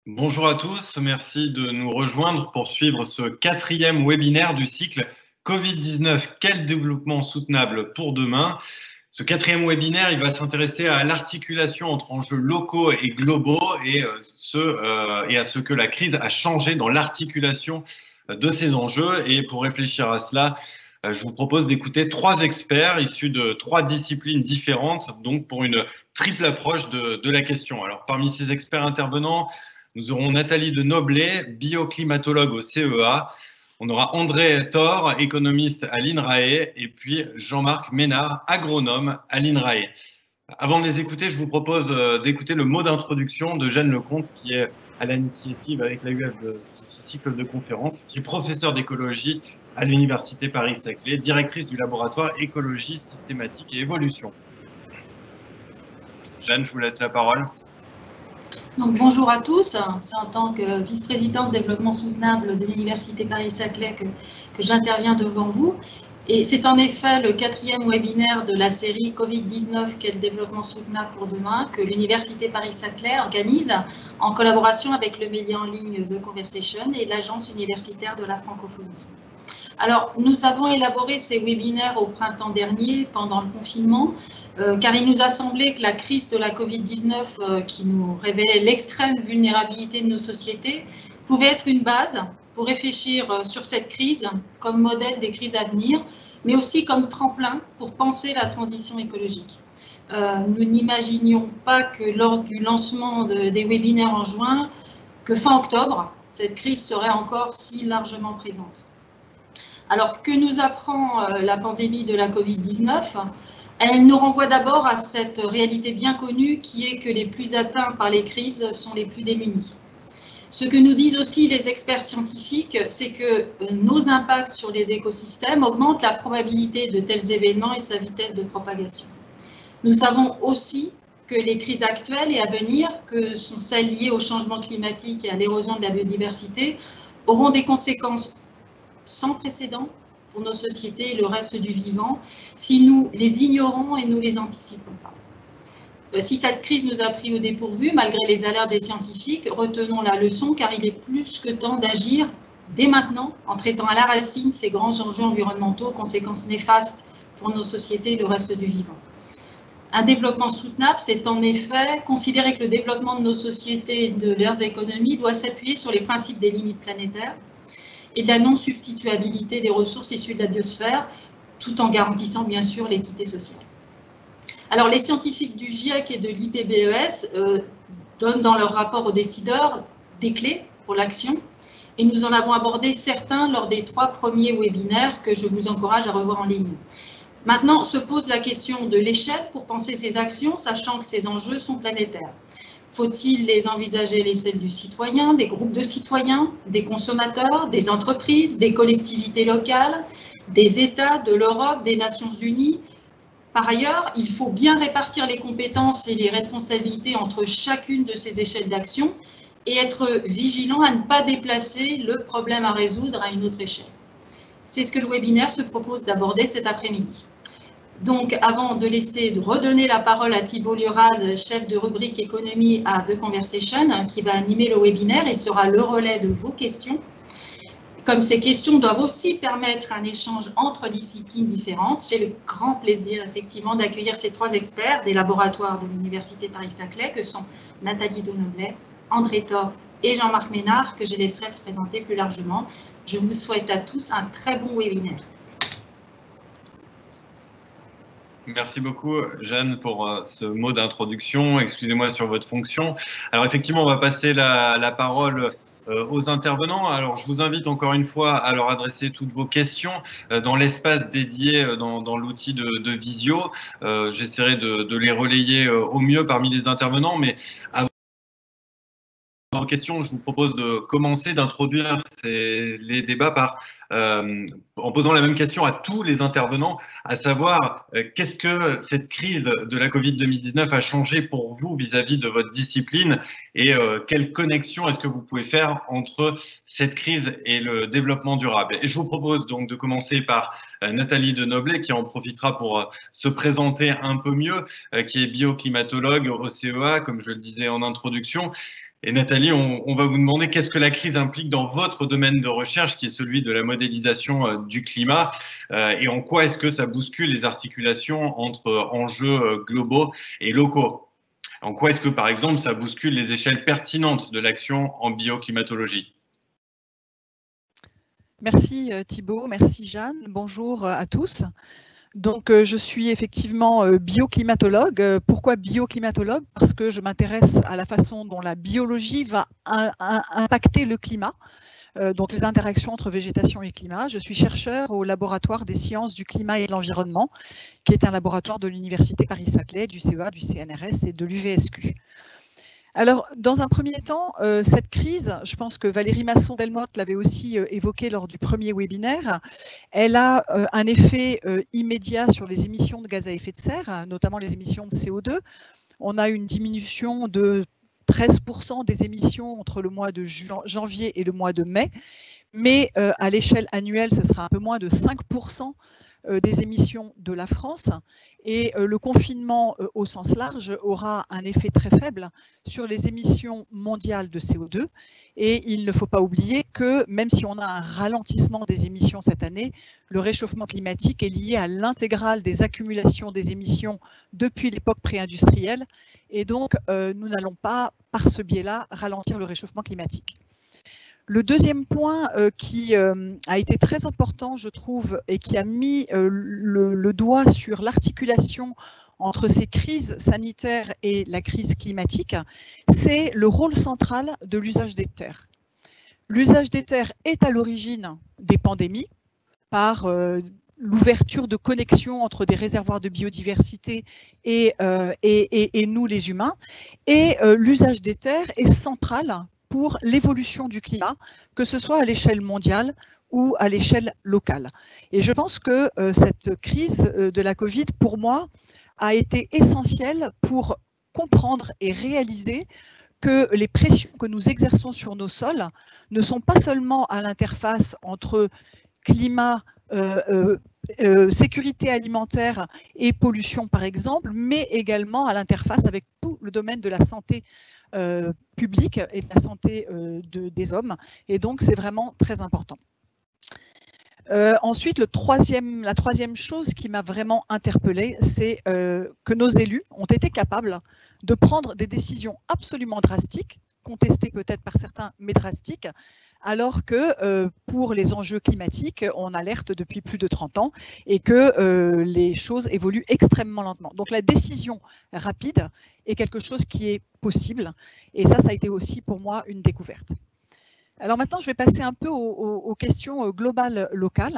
Bonjour à tous, merci de nous rejoindre pour suivre ce quatrième webinaire du cycle Covid-19, quel développement soutenable pour demain? Ce quatrième webinaire, il va s'intéresser à l'articulation entre enjeux locaux et globaux et à ce que la crise a changé dans l'articulation de ces enjeux. Et pour réfléchir à cela, je vous propose d'écouter trois experts issus de trois disciplines différentes, donc pour une triple approche de la question. Alors, parmi ces experts intervenants, nous aurons Nathalie de Noblet, bioclimatologue au CEA. On aura André Thor, économiste à l'INRAE, et puis Jean-Marc Ménard, agronome à l'INRAE. Avant de les écouter, je vous propose d'écouter le mot d'introduction de Jeanne Lecomte, qui est à l'initiative avec la UF de ce cycle de conférences, qui est professeure d'écologie à l'Université Paris-Saclay, directrice du laboratoire écologie systématique et évolution. Jeanne, je vous laisse la parole. Donc, bonjour à tous, c'est en tant que vice-présidente développement soutenable de l'Université Paris-Saclay que j'interviens devant vous. Et c'est en effet le quatrième webinaire de la série Covid-19, quel développement soutenable pour demain, que l'Université Paris-Saclay organise en collaboration avec le média en ligne The Conversation et l'Agence universitaire de la francophonie. Alors, nous avons élaboré ces webinaires au printemps dernier, pendant le confinement, car il nous a semblé que la crise de la Covid-19, qui nous révélait l'extrême vulnérabilité de nos sociétés, pouvait être une base pour réfléchir sur cette crise comme modèle des crises à venir, mais aussi comme tremplin pour penser la transition écologique. Nous n'imaginions pas que lors du lancement des webinaires en juin, que fin octobre, cette crise serait encore si largement présente. Alors, que nous apprend la pandémie de la Covid-19 ? Elle nous renvoie d'abord à cette réalité bien connue qui est que les plus atteints par les crises sont les plus démunis. Ce que nous disent aussi les experts scientifiques, c'est que nos impacts sur les écosystèmes augmentent la probabilité de tels événements et sa vitesse de propagation. Nous savons aussi que les crises actuelles et à venir, que sont celles liées au changement climatique et à l'érosion de la biodiversité, auront des conséquences sans précédent pour nos sociétés et le reste du vivant si nous les ignorons et nous les anticipons pas. Si cette crise nous a pris au dépourvu, malgré les alertes des scientifiques, retenons la leçon car il est plus que temps d'agir dès maintenant en traitant à la racine ces grands enjeux environnementaux aux conséquences néfastes pour nos sociétés et le reste du vivant. Un développement soutenable, c'est en effet considérer que le développement de nos sociétés et de leurs économies doit s'appuyer sur les principes des limites planétaires et de la non-substituabilité des ressources issues de la biosphère, tout en garantissant bien sûr l'équité sociale. Alors les scientifiques du GIEC et de l'IPBES donnent dans leur rapport aux décideurs des clés pour l'action, et nous en avons abordé certains lors des 3 premiers webinaires que je vous encourage à revoir en ligne. Maintenant se pose la question de l'échelle pour penser ces actions, sachant que ces enjeux sont planétaires. Faut-il les envisager à l'échelle du citoyen, des groupes de citoyens, des consommateurs, des entreprises, des collectivités locales, des États, de l'Europe, des Nations Unies? Par ailleurs, il faut bien répartir les compétences et les responsabilités entre chacune de ces échelles d'action et être vigilant à ne pas déplacer le problème à résoudre à une autre échelle. C'est ce que le webinaire se propose d'aborder cet après-midi. Donc, avant de redonner la parole à Thibault Liorade, chef de rubrique économie à The Conversation, qui va animer le webinaire et sera le relais de vos questions. Comme ces questions doivent aussi permettre un échange entre disciplines différentes, j'ai le grand plaisir effectivement d'accueillir ces 3 experts des laboratoires de l'Université Paris-Saclay, que sont Nathalie de Noblet, André Thor et Jean-Marc Ménard, que je laisserai se présenter plus largement. Je vous souhaite à tous un très bon webinaire. Merci beaucoup, Jeanne, pour ce mot d'introduction. Excusez-moi sur votre fonction. Alors, effectivement, on va passer la parole aux intervenants. Alors, je vous invite encore une fois à leur adresser toutes vos questions dans l'espace dédié dans l'outil de Visio. J'essaierai de les relayer au mieux parmi les intervenants, mais avant vos questions, je vous propose de commencer, d'introduire les débats en posant la même question à tous les intervenants, à savoir qu'est-ce que cette crise de la Covid-19 a changé pour vous vis-à-vis de votre discipline et quelle connexion est-ce que vous pouvez faire entre cette crise et le développement durable. Et je vous propose donc de commencer par Nathalie de Noblet qui en profitera pour se présenter un peu mieux, qui est bioclimatologue au CEA, comme je le disais en introduction. Et Nathalie, on va vous demander qu'est-ce que la crise implique dans votre domaine de recherche, qui est celui de la modélisation du climat, et en quoi est-ce que ça bouscule les articulations entre enjeux globaux et locaux? En quoi est-ce que, par exemple, ça bouscule les échelles pertinentes de l'action en bioclimatologie? Merci Thibault, merci Jeanne, bonjour à tous. Donc, je suis effectivement bioclimatologue. Pourquoi bioclimatologue? Parce que je m'intéresse à la façon dont la biologie va impacter le climat, donc les interactions entre végétation et climat. Je suis chercheur au laboratoire des sciences du climat et de l'environnement, qui est un laboratoire de l'Université Paris-Saclay, du CEA, du CNRS et de l'UVSQ. Alors, dans un premier temps, cette crise, je pense que Valérie Masson-Delmotte l'avait aussi évoqué lors du premier webinaire, elle a un effet immédiat sur les émissions de gaz à effet de serre, notamment les émissions de CO2. On a une diminution de 13% des émissions entre le mois de janvier et le mois de mai, mais à l'échelle annuelle, ce sera un peu moins de 5% des émissions de la France, et le confinement au sens large aura un effet très faible sur les émissions mondiales de CO2, et il ne faut pas oublier que même si on a un ralentissement des émissions cette année, le réchauffement climatique est lié à l'intégrale des accumulations des émissions depuis l'époque pré-industrielle, et donc nous n'allons pas par ce biais-là ralentir le réchauffement climatique. Le deuxième point qui a été très important, je trouve, et qui a mis le doigt sur l'articulation entre ces crises sanitaires et la crise climatique, c'est le rôle central de l'usage des terres. L'usage des terres est à l'origine des pandémies par l'ouverture de connexions entre des réservoirs de biodiversité et nous les humains, et l'usage des terres est central pour l'évolution du climat, que ce soit à l'échelle mondiale ou à l'échelle locale. Et je pense que cette crise de la Covid, pour moi, a été essentielle pour comprendre et réaliser que les pressions que nous exerçons sur nos sols ne sont pas seulement à l'interface entre climat, sécurité alimentaire et pollution, par exemple, mais également à l'interface avec tout le domaine de la santé publique et de la santé des hommes. Et donc, c'est vraiment très important. Ensuite, la troisième chose qui m'a vraiment interpellée, c'est que nos élus ont été capables de prendre des décisions absolument drastiques, contestées peut-être par certains, mais drastiques, alors que pour les enjeux climatiques, on alerte depuis plus de 30 ans et que les choses évoluent extrêmement lentement. Donc la décision rapide est quelque chose qui est possible, et ça a été aussi pour moi une découverte. Alors maintenant, je vais passer un peu aux questions globales locales.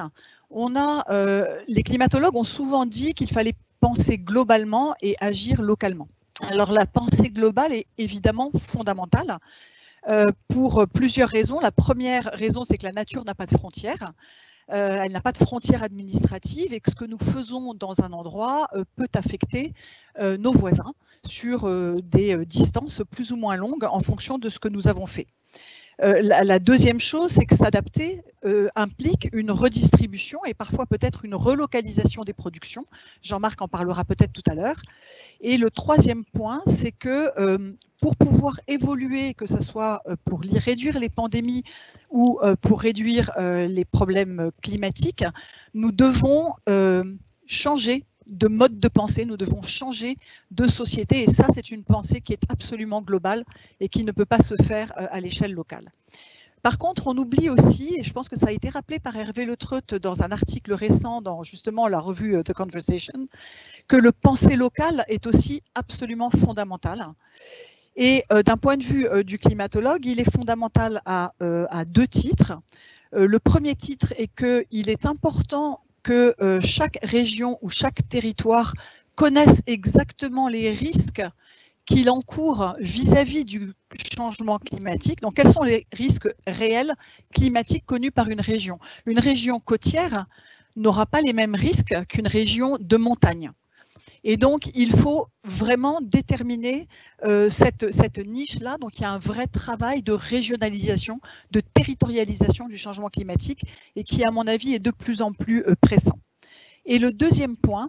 Les climatologues ont souvent dit qu'il fallait penser globalement et agir localement. Alors la pensée globale est évidemment fondamentale. Pour plusieurs raisons. La première raison, c'est que la nature n'a pas de frontières. Elle n'a pas de frontières administratives, et que ce que nous faisons dans un endroit peut affecter nos voisins sur des distances plus ou moins longues en fonction de ce que nous avons fait. La deuxième chose, c'est que s'adapter implique une redistribution et parfois peut-être une relocalisation des productions. Jean-Marc en parlera peut-être tout à l'heure. Et le troisième point, c'est que pour pouvoir évoluer, que ce soit pour réduire les pandémies ou pour réduire les problèmes climatiques, nous devons changer de mode de pensée, nous devons changer de société, et ça, c'est une pensée qui est absolument globale et qui ne peut pas se faire à l'échelle locale. Par contre, on oublie aussi, et je pense que ça a été rappelé par Hervé Le Treut dans un article récent dans justement la revue The Conversation, que le penser local est aussi absolument fondamental. Et d'un point de vue du climatologue, il est fondamental à deux titres. Le premier titre est qu'il est important que chaque région ou chaque territoire connaisse exactement les risques qu'il encourt vis-à-vis du changement climatique. Donc, quels sont les risques réels climatiques connus par une région? Une région côtière n'aura pas les mêmes risques qu'une région de montagne. Et donc, il faut vraiment déterminer cette niche-là. Donc, il y a un vrai travail de régionalisation, de territorialisation du changement climatique, et qui, à mon avis, est de plus en plus pressant. Et le deuxième point,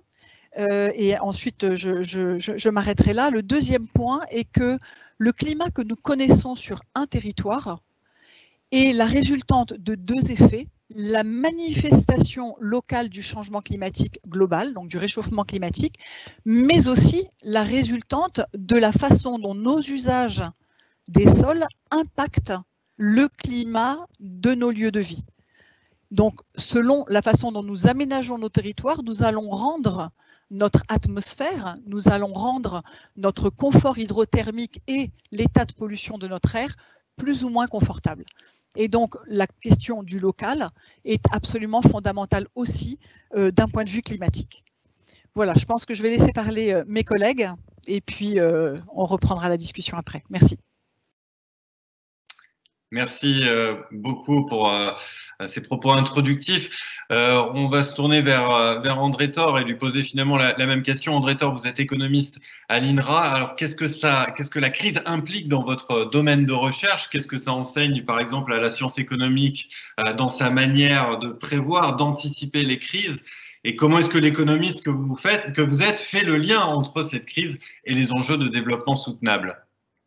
Et ensuite, je m'arrêterai là. Le deuxième point est que le climat que nous connaissons sur un territoire est la résultante de deux effets. La manifestation locale du changement climatique global, donc du réchauffement climatique, mais aussi la résultante de la façon dont nos usages des sols impactent le climat de nos lieux de vie. Donc, selon la façon dont nous aménageons nos territoires, nous allons rendre notre atmosphère, nous allons rendre notre confort hydrothermique et l'état de pollution de notre air plus ou moins confortable. Et donc, la question du local est absolument fondamentale aussi d'un point de vue climatique. Voilà, je pense que je vais laisser parler mes collègues et puis on reprendra la discussion après. Merci. Merci beaucoup pour ces propos introductifs. On va se tourner vers André Thor et lui poser finalement la même question. André Thor, vous êtes économiste à l'INRA. Alors, qu'est-ce que la crise implique dans votre domaine de recherche? Qu'est-ce que ça enseigne, par exemple, à la science économique dans sa manière de prévoir, d'anticiper les crises? Et comment est-ce que l'économiste que vous êtes fait le lien entre cette crise et les enjeux de développement soutenable?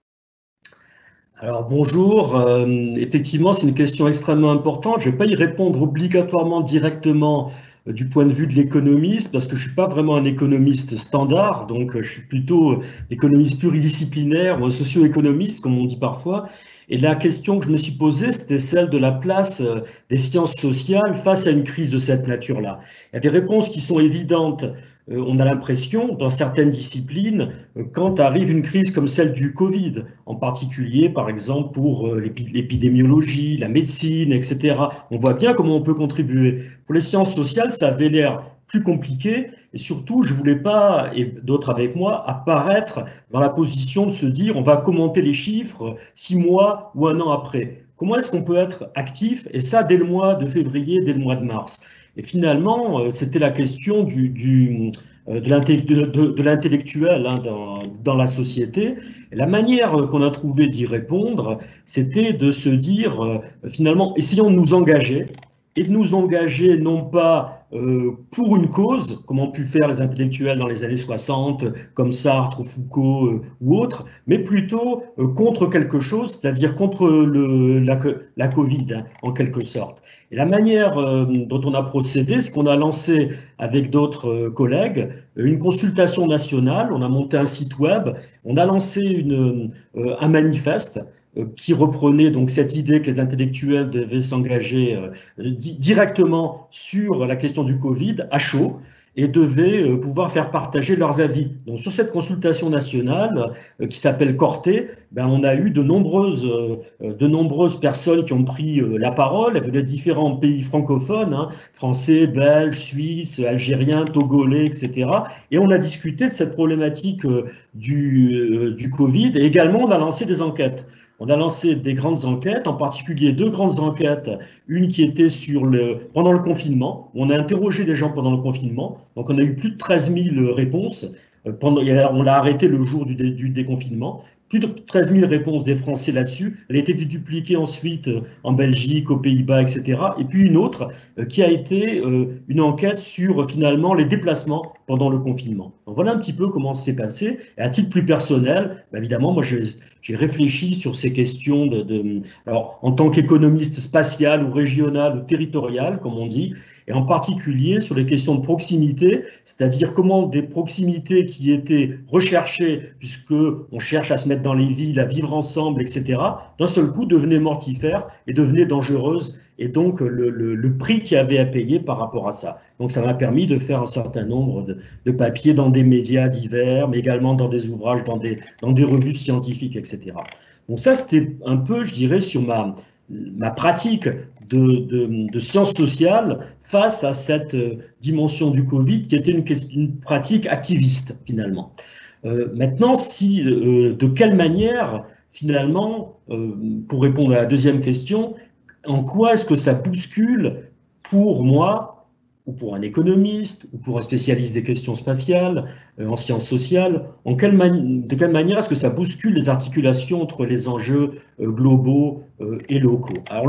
Alors bonjour, effectivement c'est une question extrêmement importante. Je ne vais pas y répondre obligatoirement directement du point de vue de l'économiste parce que je ne suis pas vraiment un économiste standard, donc je suis plutôt économiste pluridisciplinaire ou un socio-économiste comme on dit parfois. Et la question que je me suis posée, c'était celle de la place des sciences sociales face à une crise de cette nature-là. Il y a des réponses qui sont évidentes. On a l'impression, dans certaines disciplines, quand arrive une crise comme celle du Covid, en particulier, par exemple, pour l'épidémiologie, la médecine, etc., on voit bien comment on peut contribuer. Pour les sciences sociales, ça avait l'air plus compliqué, et surtout, je ne voulais pas, et d'autres avec moi, apparaître dans la position de se dire on va commenter les chiffres 6 mois ou 1 an après. Comment est-ce qu'on peut être actif, et ça dès le mois de février, dès le mois de mars? Et finalement, c'était la question de l'intellectuel hein, dans la société. Et la manière qu'on a trouvé d'y répondre, c'était de se dire, finalement, essayons de nous engager, et de nous engager non pas pour une cause, comme ont pu faire les intellectuels dans les années 60, comme Sartre, Foucault ou autres, mais plutôt contre quelque chose, c'est-à-dire contre la Covid, hein, en quelque sorte. Et la manière dont on a procédé, c'est qu'on a lancé avec d'autres collègues une consultation nationale, on a monté un site web, on a lancé un manifeste qui reprenait donc cette idée que les intellectuels devaient s'engager directement sur la question du Covid à chaud et devaient pouvoir faire partager leurs avis. Donc sur cette consultation nationale qui s'appelle Corté, ben, on a eu de nombreuses personnes qui ont pris la parole. Elles venaient de différents pays francophones, hein, français, belges, suisses, algériens, togolais, etc. Et on a discuté de cette problématique du Covid et également on a lancé des enquêtes. On a lancé des grandes enquêtes, en particulier 2 grandes enquêtes, une qui était pendant le confinement, où on a interrogé des gens pendant le confinement, donc on a eu plus de 13 000 réponses, on l'a arrêté le jour du déconfinement, plus de 13 000 réponses des Français là-dessus, elle a été dupliquée ensuite en Belgique, aux Pays-Bas, etc. Et puis une autre qui a été une enquête sur finalement les déplacements pendant le confinement. Donc voilà un petit peu comment ça s'est passé. Et à titre plus personnel, bah évidemment, moi j'ai réfléchi sur ces questions alors, en tant qu'économiste spatial ou régional ou territorial, comme on dit, et en particulier sur les questions de proximité, c'est-à-dire comment des proximités qui étaient recherchées, puisqu'on cherche à se mettre dans les villes, à vivre ensemble, etc., d'un seul coup devenaient mortifères et devenaient dangereuses, et donc le prix qu'il y avait à payer par rapport à ça. Donc ça m'a permis de faire un certain nombre de papiers dans des médias divers, mais également dans des ouvrages, dans des revues scientifiques, etc. Donc ça, c'était un peu, je dirais, sur ma pratique de sciences sociales face à cette dimension du Covid qui était une pratique activiste finalement. Maintenant, de quelle manière finalement, pour répondre à la deuxième question, en quoi est-ce que ça bouscule pour moi ou pour un économiste, ou pour un spécialiste des questions spatiales, en sciences sociales, de quelle manière est-ce que ça bouscule les articulations entre les enjeux globaux et locaux? Alors,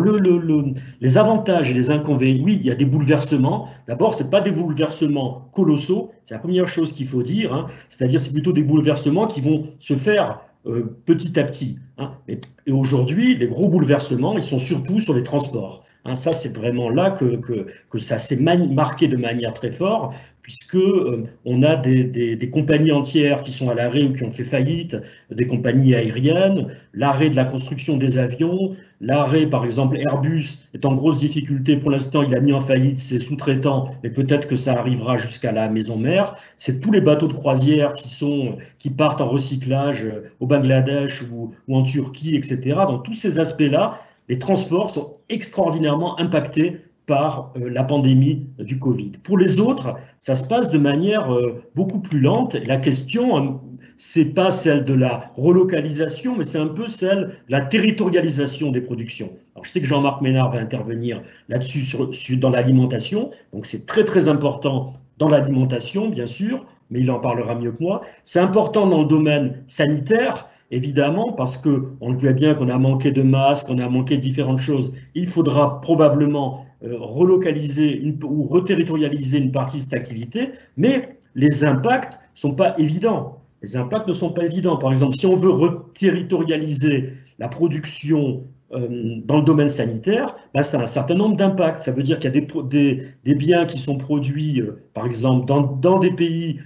les avantages et les inconvénients, oui, il y a des bouleversements. D'abord, ce n'est pas des bouleversements colossaux, c'est la première chose qu'il faut dire, hein. C'est-à-dire c'est plutôt des bouleversements qui vont se faire petit à petit, hein. Et aujourd'hui, les gros bouleversements, ils sont surtout sur les transports. Hein, ça, c'est vraiment là que ça s'est marqué de manière très forte, puisque on a des compagnies entières qui sont à l'arrêt ou qui ont fait faillite, des compagnies aériennes, l'arrêt de la construction des avions, l'arrêt, par exemple, Airbus est en grosse difficulté. Pour l'instant, il a mis en faillite ses sous-traitants, mais peut-être que ça arrivera jusqu'à la maison mère. C'est tous les bateaux de croisière qui partent en recyclage au Bangladesh ou en Turquie, etc. Dans tous ces aspects-là, les transports sont extraordinairement impactés par la pandémie du Covid. Pour les autres, ça se passe de manière beaucoup plus lente. La question, c'est pas celle de la relocalisation, mais c'est un peu celle de la territorialisation des productions. Alors, je sais que Jean-Marc Ménard va intervenir là-dessus dans l'alimentation, donc c'est très très important dans l'alimentation, bien sûr, mais il en parlera mieux que moi. C'est important dans le domaine sanitaire, évidemment, parce qu'on le voit bien qu'on a manqué de masques, on a manqué de différentes choses. Il faudra probablement relocaliser ou reterritorialiser une partie de cette activité, mais les impacts ne sont pas évidents. Les impacts ne sont pas évidents. Par exemple, si on veut reterritorialiser la production dans le domaine sanitaire, ben, ça a un certain nombre d'impacts. Ça veut dire qu'il y a des biens qui sont produits, par exemple, dans des pays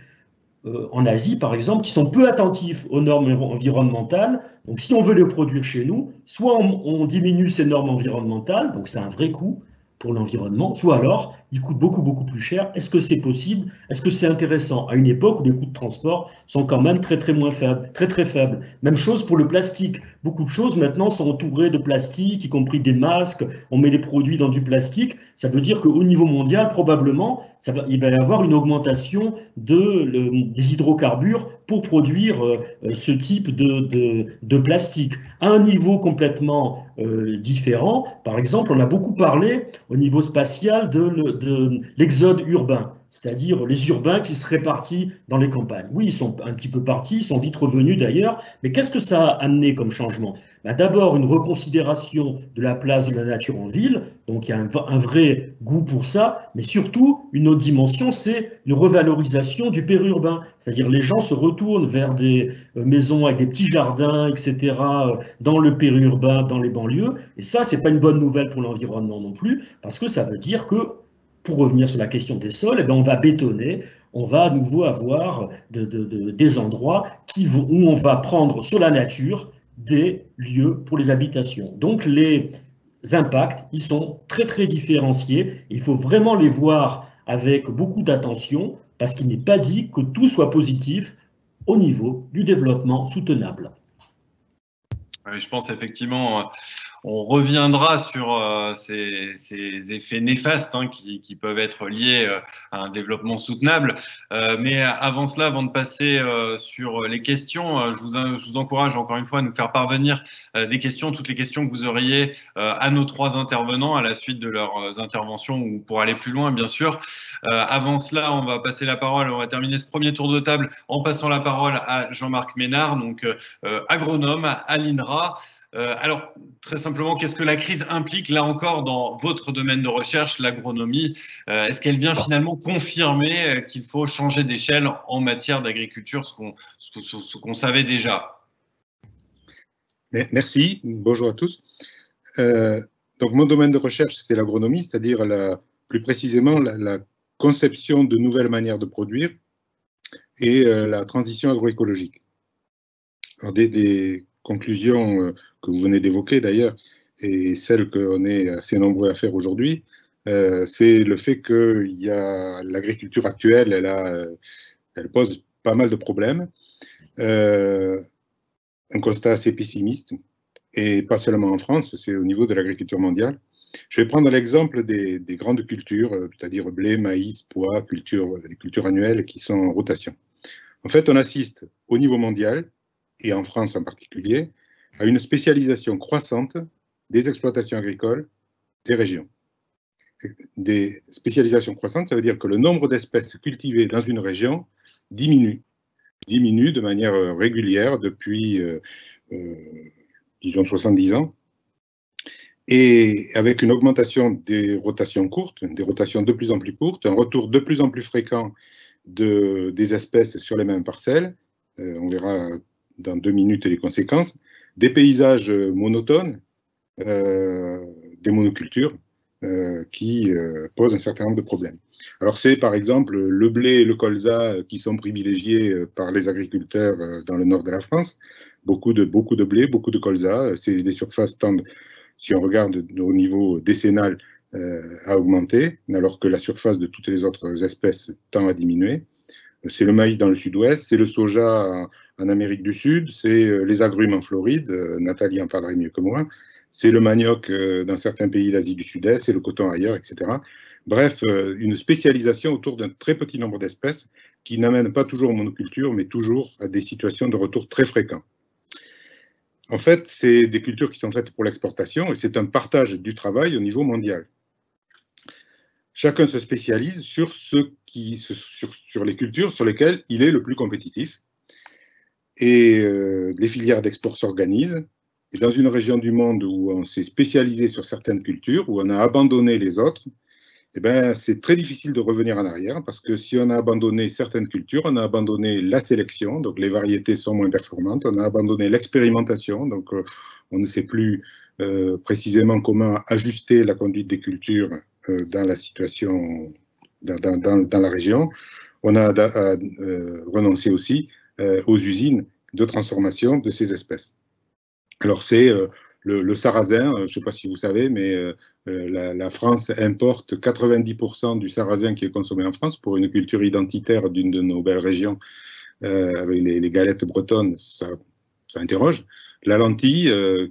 en Asie, par exemple, qui sont peu attentifs aux normes environnementales. Donc, si on veut les produire chez nous, soit on diminue ces normes environnementales, donc c'est un vrai coût pour l'environnement, soit alors, il coûte beaucoup, beaucoup plus cher. Est-ce que c'est possible? Est-ce que c'est intéressant à une époque où les coûts de transport sont quand même très, très moins faibles, très, très faibles? Même chose pour le plastique. Beaucoup de choses maintenant sont entourées de plastique, y compris des masques. On met les produits dans du plastique. Ça veut dire qu'au niveau mondial, probablement, il va y avoir une augmentation des hydrocarbures pour produire ce type de plastique. À un niveau complètement différent, par exemple, on a beaucoup parlé au niveau spatial de l'exode urbain, c'est-à-dire les urbains qui se répartissent dans les campagnes. Oui, ils sont un petit peu partis, ils sont vite revenus d'ailleurs, mais qu'est-ce que ça a amené comme changement? D'abord, une reconsidération de la place de la nature en ville, donc il y a un vrai goût pour ça, mais surtout, une autre dimension, c'est une revalorisation du périurbain, c'est-à-dire les gens se retournent vers des maisons avec des petits jardins, etc., dans le périurbain, dans les banlieues, et ça, c'est pas une bonne nouvelle pour l'environnement non plus, parce que ça veut dire que, pour revenir sur la question des sols, eh bien, on va bétonner, on va à nouveau avoir des endroits où on va prendre sur la nature des lieux pour les habitations. Donc les impacts, ils sont très très différenciés. Il faut vraiment les voir avec beaucoup d'attention parce qu'il n'est pas dit que tout soit positif au niveau du développement soutenable. Je pense effectivement, on reviendra sur ces effets néfastes qui peuvent être liés à un développement soutenable. Mais avant cela, avant de passer sur les questions, je vous encourage encore une fois à nous faire parvenir des questions, toutes les questions que vous auriez à nos trois intervenants à la suite de leurs interventions ou pour aller plus loin, bien sûr. Avant cela, on va passer la parole, on va terminer ce premier tour de table en passant la parole à Jean-Marc Ménard, donc agronome à l'INRA. Alors, très simplement, qu'est-ce que la crise implique, là encore, dans votre domaine de recherche, l'agronomie? Est-ce qu'elle vient finalement confirmer qu'il faut changer d'échelle en matière d'agriculture, ce qu'on savait déjà? Merci, bonjour à tous. Donc, mon domaine de recherche, c'est l'agronomie, c'est-à-dire plus précisément la conception de nouvelles manières de produire et la transition agroécologique. Alors, des conclusions que vous venez d'évoquer d'ailleurs, et celles qu'on est assez nombreux à faire aujourd'hui, c'est le fait que l'agriculture actuelle, elle pose pas mal de problèmes. Un constat assez pessimiste, et pas seulement en France, c'est au niveau de l'agriculture mondiale. Je vais prendre l'exemple des grandes cultures, c'est-à-dire blé, maïs, pois, les cultures annuelles qui sont en rotation. En fait, on assiste au niveau mondial, et en France en particulier, à une spécialisation croissante des exploitations agricoles des régions. des spécialisations croissantes, ça veut dire que le nombre d'espèces cultivées dans une région diminue de manière régulière depuis, disons, 70 ans, et avec une augmentation des rotations courtes, des rotations de plus en plus courtes, un retour de plus en plus fréquent des espèces sur les mêmes parcelles, on verra dans 2 minutes les conséquences, des paysages monotones, des monocultures, qui posent un certain nombre de problèmes. Alors c'est par exemple le blé et le colza qui sont privilégiés par les agriculteurs dans le nord de la France. Beaucoup de blé, beaucoup de colza. Les surfaces tendent, si on regarde au niveau décennal, à augmenter, alors que la surface de toutes les autres espèces tend à diminuer. C'est le maïs dans le sud-ouest, c'est le soja en Amérique du Sud, c'est les agrumes en Floride, Nathalie en parlerait mieux que moi, c'est le manioc dans certains pays d'Asie du Sud-Est, c'est le coton ailleurs, etc. Bref, une spécialisation autour d'un très petit nombre d'espèces qui n'amène pas toujours aux monocultures, mais toujours à des situations de retour très fréquents. En fait, c'est des cultures qui sont faites pour l'exportation et c'est un partage du travail au niveau mondial. Chacun se spécialise sur les cultures sur lesquelles il est le plus compétitif. Et les filières d'export s'organisent. Et dans une région du monde où on s'est spécialisé sur certaines cultures, où on a abandonné les autres, eh ben, c'est très difficile de revenir en arrière parce que si on a abandonné certaines cultures, on a abandonné la sélection, donc les variétés sont moins performantes, on a abandonné l'expérimentation, donc on ne sait plus précisément comment ajuster la conduite des cultures dans la situation, dans la région. On a renoncé aussi aux usines de transformation de ces espèces. Alors c'est le sarrasin, je ne sais pas si vous savez, mais la France importe 90% du sarrasin qui est consommé en France pour une culture identitaire d'une de nos belles régions, avec les galettes bretonnes, ça interroge. La lentille,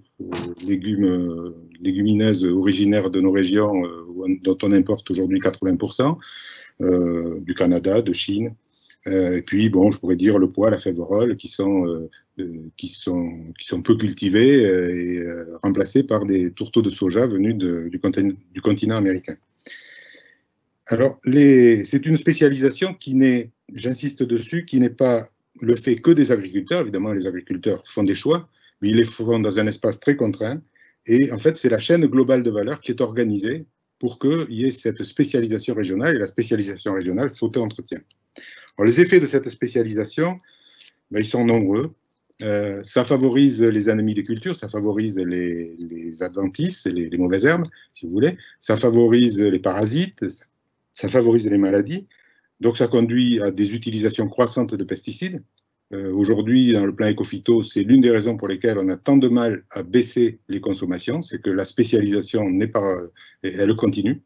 légumineuse originaire de nos régions, dont on importe aujourd'hui 80%, du Canada, de Chine. Et puis, bon, je pourrais dire le pois, la féverolle, qui sont peu cultivés et remplacés par des tourteaux de soja venus du continent américain. Alors, c'est une spécialisation qui n'est, j'insiste dessus, qui n'est pas le fait que des agriculteurs. Évidemment, les agriculteurs font des choix, mais ils les font dans un espace très contraint. Et en fait, c'est la chaîne globale de valeur qui est organisée pour qu'il y ait cette spécialisation régionale, et la spécialisation régionale s'auto-entretient. Alors, les effets de cette spécialisation, ben, ils sont nombreux. Ça favorise les ennemis des cultures, ça favorise les adventices, les mauvaises herbes, si vous voulez. Ça favorise les parasites, ça favorise les maladies. Donc, ça conduit à des utilisations croissantes de pesticides. Aujourd'hui, dans le plan Ecophyto, c'est l'une des raisons pour lesquelles on a tant de mal à baisser les consommations, c'est que la spécialisation n'est pas, elle continue.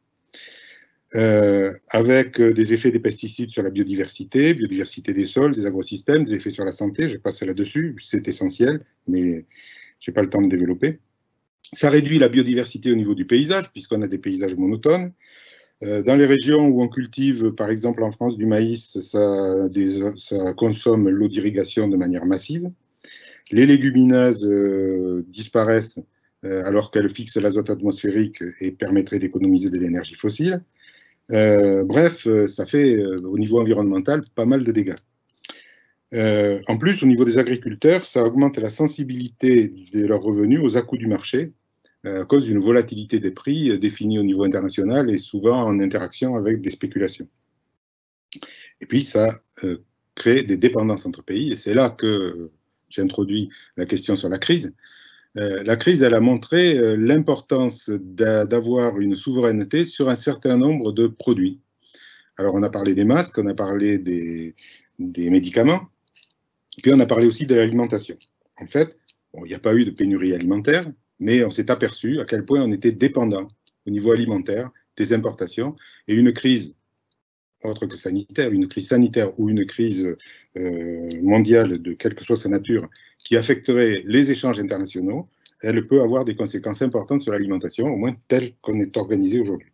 Avec des effets des pesticides sur la biodiversité des sols, des agrosystèmes, des effets sur la santé, je passe là-dessus, c'est essentiel, mais je n'ai pas le temps de développer. Ça réduit la biodiversité au niveau du paysage, puisqu'on a des paysages monotones. Dans les régions où on cultive, par exemple en France, du maïs, ça consomme l'eau d'irrigation de manière massive. Les légumineuses disparaissent alors qu'elles fixent l'azote atmosphérique et permettraient d'économiser de l'énergie fossile. Bref, ça fait au niveau environnemental pas mal de dégâts. En plus, au niveau des agriculteurs, ça augmente la sensibilité de leurs revenus aux à-coups du marché à cause d'une volatilité des prix définie au niveau international et souvent en interaction avec des spéculations. Et puis, ça crée des dépendances entre pays, et c'est là que j'introduis la question sur la crise. La crise, elle a montré l'importance d'avoir une souveraineté sur un certain nombre de produits. Alors, on a parlé des masques, on a parlé des médicaments, puis on a parlé aussi de l'alimentation. En fait, bon, il n'y a pas eu de pénurie alimentaire, mais on s'est aperçu à quel point on était dépendant au niveau alimentaire des importations, et une crise autre que sanitaire, une crise sanitaire ou une crise mondiale de quelle que soit sa nature, qui affecterait les échanges internationaux, elle peut avoir des conséquences importantes sur l'alimentation, au moins telle qu'on est organisé aujourd'hui.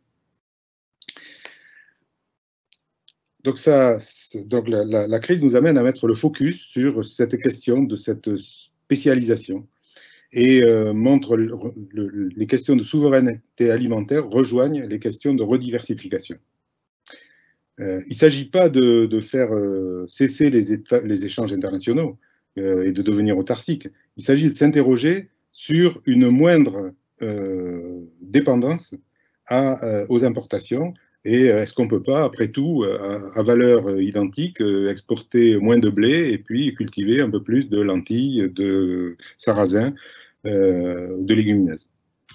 Donc, la crise nous amène à mettre le focus sur cette question de cette spécialisation. et montre les questions de souveraineté alimentaire rejoignent les questions de rediversification. Il ne s'agit pas de faire cesser les échanges internationaux et de devenir autarcique. Il s'agit de s'interroger sur une moindre dépendance aux importations. Et est-ce qu'on ne peut pas, après tout, à valeur identique, exporter moins de blé et puis cultiver un peu plus de lentilles, de sarrasin, de légumineuses.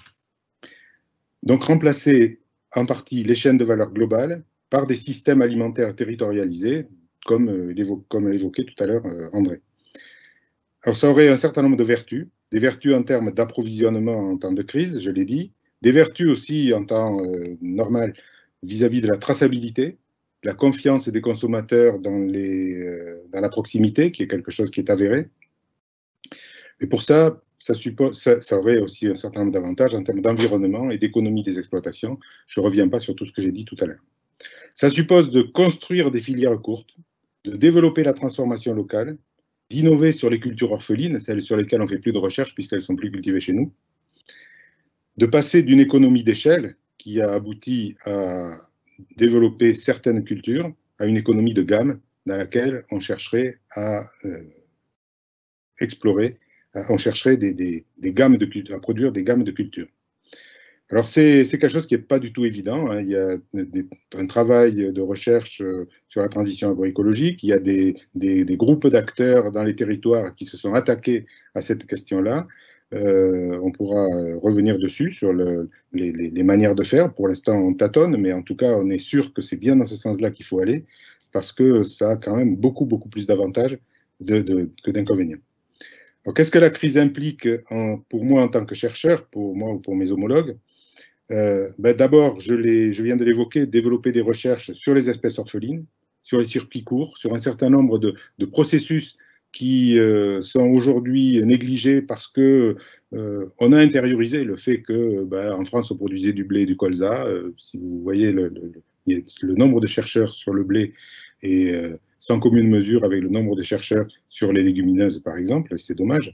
Donc remplacer en partie les chaînes de valeur globales par des systèmes alimentaires territorialisés, comme l'évoquait tout à l'heure André. Alors ça aurait un certain nombre de vertus, des vertus en termes d'approvisionnement en temps de crise, je l'ai dit, des vertus aussi en temps normal vis-à-vis de la traçabilité, la confiance des consommateurs dans la proximité, qui est quelque chose qui est avéré. Et pour ça, ça aurait aussi un certain nombre d'avantages en termes d'environnement et d'économie des exploitations. Je ne reviens pas sur tout ce que j'ai dit tout à l'heure. Ça suppose de construire des filières courtes, de développer la transformation locale, d'innover sur les cultures orphelines, celles sur lesquelles on ne fait plus de recherche puisqu'elles ne sont plus cultivées chez nous, de passer d'une économie d'échelle qui a abouti à développer certaines cultures à une économie de gamme dans laquelle on chercherait à explorer, on chercherait des gammes de cultures, à produire des gammes de cultures. Alors c'est quelque chose qui n'est pas du tout évident, hein. Il y a un travail de recherche sur la transition agroécologique, il y a des groupes d'acteurs dans les territoires qui se sont attaqués à cette question-là. On pourra revenir dessus sur les manières de faire. Pour l'instant, on tâtonne, mais en tout cas, on est sûr que c'est bien dans ce sens-là qu'il faut aller, parce que ça a quand même beaucoup plus d'avantages que d'inconvénients. Alors, qu'est-ce que la crise implique pour moi en tant que chercheur, pour moi ou pour mes homologues? D'abord, je viens de l'évoquer, développer des recherches sur les espèces orphelines, sur les circuits courts, sur un certain nombre de processus qui sont aujourd'hui négligés parce que on a intériorisé le fait que en France on produisait du blé et du colza. Si vous voyez le nombre de chercheurs sur le blé est sans commune mesure avec le nombre de chercheurs sur les légumineuses par exemple, c'est dommage.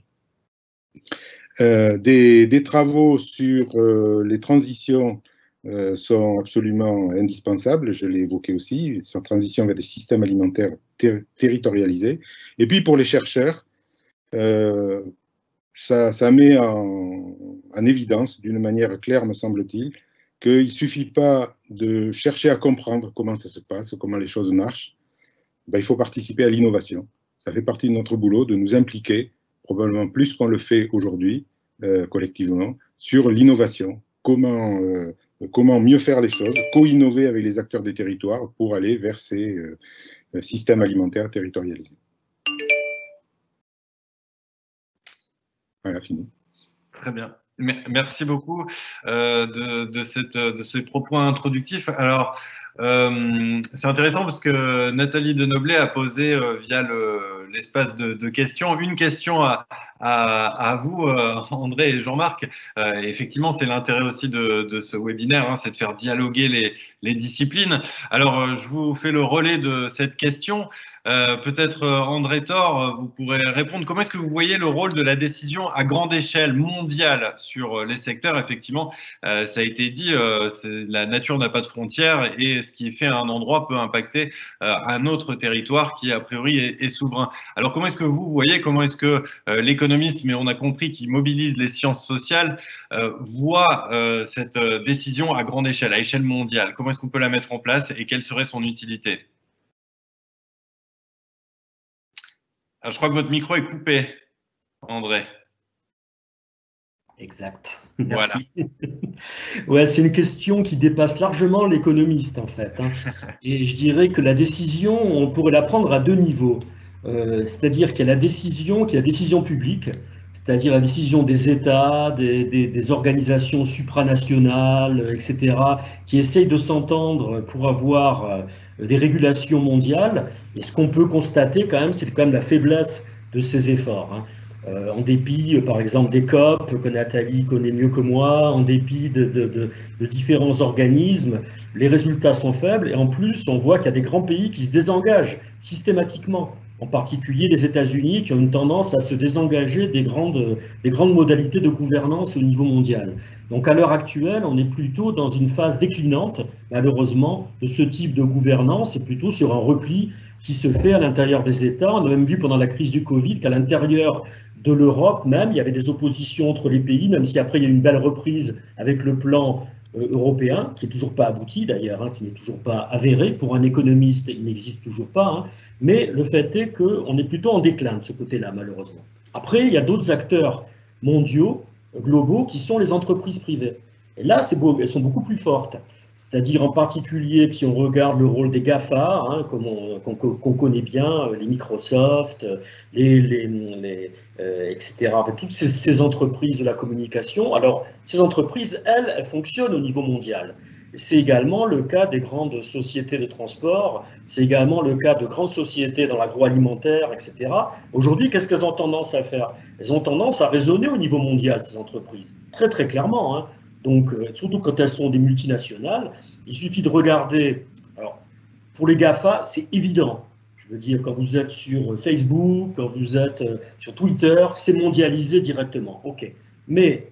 Des travaux sur les transitions sont absolument indispensables, je l'ai évoqué aussi, cette transition vers des systèmes alimentaires territorialisés. Et puis pour les chercheurs, ça met en évidence d'une manière claire, me semble-t-il, qu'il ne suffit pas de chercher à comprendre comment ça se passe, comment les choses marchent. Il faut participer à l'innovation. Ça fait partie de notre boulot de nous impliquer, probablement plus qu'on le fait aujourd'hui, collectivement, sur l'innovation. Comment mieux faire les choses, co-innover avec les acteurs des territoires pour aller vers ces systèmes alimentaires territorialisés. Voilà, fini. Très bien. Merci beaucoup de ces propos introductifs. Alors, c'est intéressant parce que Nathalie Denoblet a posé via l'espace de questions une question à vous, André et Jean-Marc. Effectivement, c'est l'intérêt aussi de ce webinaire, hein, c'est de faire dialoguer les disciplines. Alors, je vous fais le relais de cette question. Peut-être André Thor, vous pourrez répondre. Comment est-ce que vous voyez le rôle de la décision à grande échelle mondiale sur les secteurs? Effectivement, ça a été dit, la nature n'a pas de frontières et ce qui est fait à un endroit peut impacter un autre territoire qui, a priori, est souverain. Alors, comment est-ce que vous voyez, comment est-ce que l'économiste, mais on a compris qu'il mobilise les sciences sociales, voit cette décision à grande échelle, à échelle mondiale? Comment est-ce qu'on peut la mettre en place et quelle serait son utilité? Alors, je crois que votre micro est coupé, André. Exact. Merci. Voilà. Ouais, c'est une question qui dépasse largement l'économiste, en fait. Hein. Et je dirais que la décision, on pourrait la prendre à deux niveaux. C'est-à-dire qu'il y a la décision publique, c'est-à-dire la décision des États, des organisations supranationales, etc., qui essayent de s'entendre pour avoir des régulations mondiales. Et ce qu'on peut constater quand même, c'est quand même la faiblesse de ces efforts. Hein. En dépit, par exemple, des COP, que Nathalie connaît mieux que moi, en dépit de différents organismes, les résultats sont faibles. Et en plus, on voit qu'il y a des grands pays qui se désengagent systématiquement en particulier les États-Unis, qui ont une tendance à se désengager des grandes modalités de gouvernance au niveau mondial. Donc à l'heure actuelle, on est plutôt dans une phase déclinante, malheureusement, de ce type de gouvernance, et plutôt sur un repli qui se fait à l'intérieur des États. On a même vu pendant la crise du Covid qu'à l'intérieur de l'Europe même, il y avait des oppositions entre les pays, même si après il y a eu une belle reprise avec le plan européen, qui n'est toujours pas abouti d'ailleurs, qui n'est toujours pas avéré. Pour un économiste, il n'existe toujours pas. Mais le fait est qu'on est plutôt en déclin de ce côté-là, malheureusement. Après, il y a d'autres acteurs mondiaux, globaux, qui sont les entreprises privées. Et là, elles sont beaucoup plus fortes. C'est-à-dire en particulier, si on regarde le rôle des GAFA, qu'on connaît bien, les Microsoft, etc., toutes ces entreprises de la communication. Alors, ces entreprises, elles fonctionnent au niveau mondial. C'est également le cas des grandes sociétés de transport, c'est également le cas de grandes sociétés dans l'agroalimentaire, etc. Aujourd'hui, qu'est-ce qu'elles ont tendance à faire? Elles ont tendance à raisonner au niveau mondial, ces entreprises, très très clairement. Donc, surtout quand elles sont des multinationales, il suffit de regarder. Alors, pour les GAFA, c'est évident. Je veux dire, quand vous êtes sur Facebook, quand vous êtes sur Twitter, c'est mondialisé directement. OK. Mais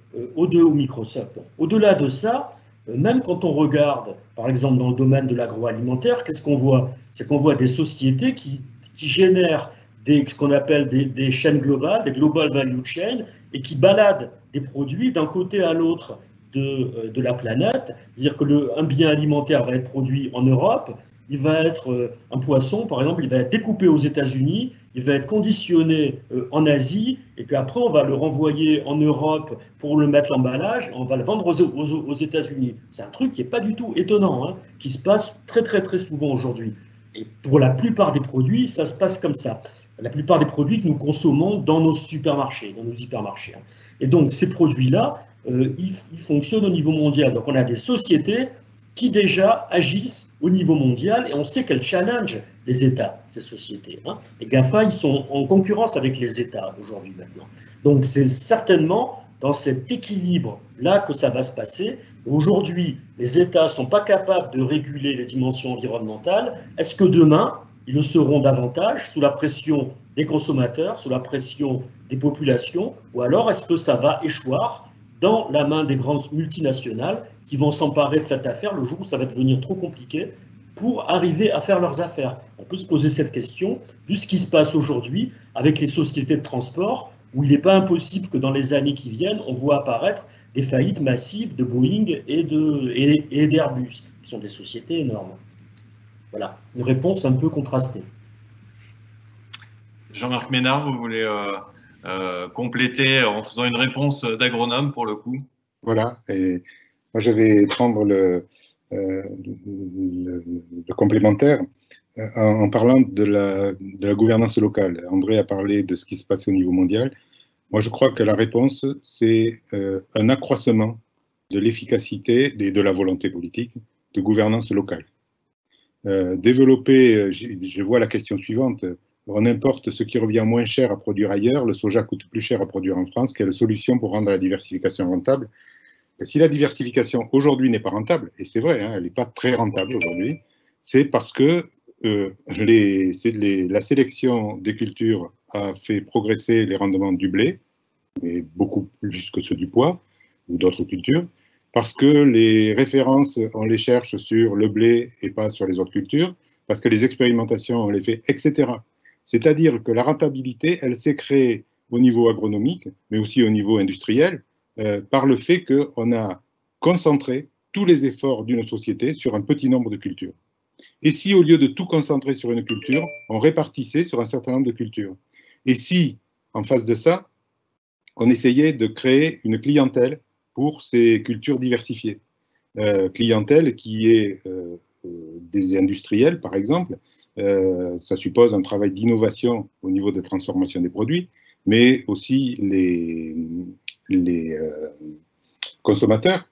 au-delà de ça, même quand on regarde, par exemple, dans le domaine de l'agroalimentaire, qu'est-ce qu'on voit? C'est qu'on voit des sociétés qui génèrent ce qu'on appelle des chaînes globales, des global value chains, et qui baladent des produits d'un côté à l'autre de la planète. C'est-à-dire qu'un bien alimentaire va être produit en Europe, il va être un poisson, par exemple, il va être découpé aux États-Unis, il va être conditionné en Asie, et puis après on va le renvoyer en Europe pour le mettre l'emballage, on va le vendre aux États-Unis. C'est un truc qui n'est pas du tout étonnant, qui se passe très très très souvent aujourd'hui. Et pour la plupart des produits, ça se passe comme ça. La plupart des produits que nous consommons dans nos supermarchés, dans nos hypermarchés. Et donc ces produits-là, ils fonctionnent au niveau mondial. Donc on a des sociétés qui déjà agissent au niveau mondial et on sait qu'elles challengent les États, ces sociétés. Les GAFA, ils sont en concurrence avec les États aujourd'hui maintenant. Donc c'est certainement dans cet équilibre-là que ça va se passer. Aujourd'hui, les États ne sont pas capables de réguler les dimensions environnementales. Est-ce que demain, ils le seront davantage sous la pression des consommateurs, sous la pression des populations, ou alors est-ce que ça va échoir dans la main des grandes multinationales qui vont s'emparer de cette affaire le jour où ça va devenir trop compliqué pour arriver à faire leurs affaires? On peut se poser cette question, vu ce qui se passe aujourd'hui avec les sociétés de transport, où il n'est pas impossible que dans les années qui viennent, on voit apparaître des faillites massives de Boeing et d'Airbus, qui sont des sociétés énormes. Voilà, une réponse un peu contrastée. Jean-Marc Ménard, vous voulez compléter en faisant une réponse d'agronome pour le coup? Voilà, et moi je vais prendre le complémentaire en parlant de la gouvernance locale. André a parlé de ce qui se passe au niveau mondial. Moi je crois que la réponse, c'est un accroissement de l'efficacité et de la volonté politique de gouvernance locale. Développer, je vois la question suivante, on importe ce qui revient moins cher à produire ailleurs, le soja coûte plus cher à produire en France, quelle solution pour rendre la diversification rentable? Et si la diversification aujourd'hui n'est pas rentable, et c'est vrai, elle n'est pas très rentable aujourd'hui, c'est parce que la sélection des cultures a fait progresser les rendements du blé, et beaucoup plus que ceux du pois ou d'autres cultures, parce que les références, on les cherche sur le blé et pas sur les autres cultures, parce que les expérimentations, on les fait, etc. C'est-à-dire que la rentabilité, elle s'est créée au niveau agronomique, mais aussi au niveau industriel, par le fait qu'on a concentré tous les efforts d'une société sur un petit nombre de cultures. Et si, au lieu de tout concentrer sur une culture, on répartissait sur un certain nombre de cultures? Et si, en face de ça, on essayait de créer une clientèle pour ces cultures diversifiées? Clientèle qui est des industriels, par exemple. Ça suppose un travail d'innovation au niveau de transformation des produits, mais aussi les consommateurs.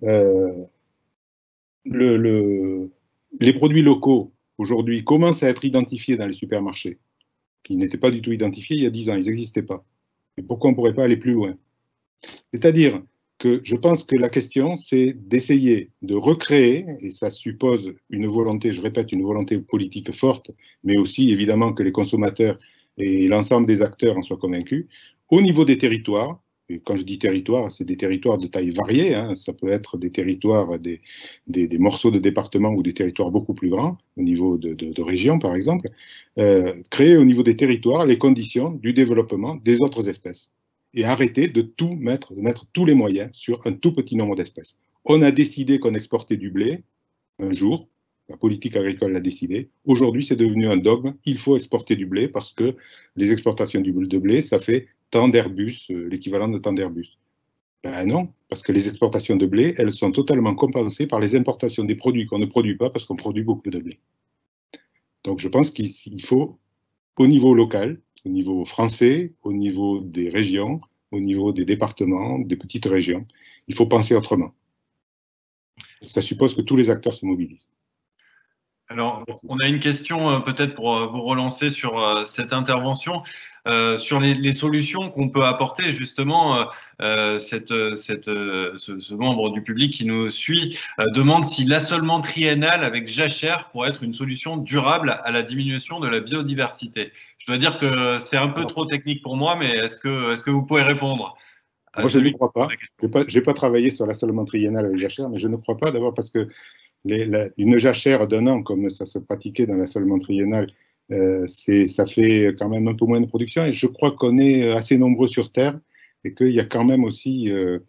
Les produits locaux, aujourd'hui, commencent à être identifiés dans les supermarchés, qui n'étaient pas du tout identifiés il y a 10 ans, ils n'existaient pas. Et pourquoi on ne pourrait pas aller plus loin? C'est-à-dire que je pense que la question, c'est d'essayer de recréer, et ça suppose une volonté, je répète, une volonté politique forte, mais aussi évidemment que les consommateurs et l'ensemble des acteurs en soient convaincus, au niveau des territoires. Et quand je dis territoire, c'est des territoires de taille variée, hein, ça peut être des territoires, des morceaux de département ou des territoires beaucoup plus grands, au niveau de régions par exemple, créer au niveau des territoires les conditions du développement des autres espèces et arrêter de mettre tous les moyens sur un tout petit nombre d'espèces. On a décidé qu'on exportait du blé un jour, la politique agricole l'a décidé. Aujourd'hui, c'est devenu un dogme. Il faut exporter du blé parce que les exportations de blé, ça fait tant d'Airbus, l'équivalent de tant d'Airbus. Ben non, parce que les exportations de blé, elles sont totalement compensées par les importations des produits qu'on ne produit pas parce qu'on produit beaucoup de blé. Donc je pense qu'il faut, au niveau local, au niveau français, au niveau des régions, au niveau des départements, des petites régions, il faut penser autrement. Ça suppose que tous les acteurs se mobilisent. Alors, on a une question peut-être pour vous relancer sur cette intervention, sur les solutions qu'on peut apporter. Justement, ce membre du public qui nous suit demande si l'assolement triennal avec jachère pourrait être une solution durable à la diminution de la biodiversité. Je dois dire que c'est un peu trop technique pour moi, mais est-ce que vous pouvez répondre à Moi, je ne crois pas. Je n'ai pas travaillé sur l'assolement triennal avec jachère, mais je ne crois pas, d'abord parce que une jachère d'un an, comme ça se pratiquait dans l'assolement triennal, ça fait quand même un peu moins de production. Et je crois qu'on est assez nombreux sur Terre et qu'il y a quand même aussi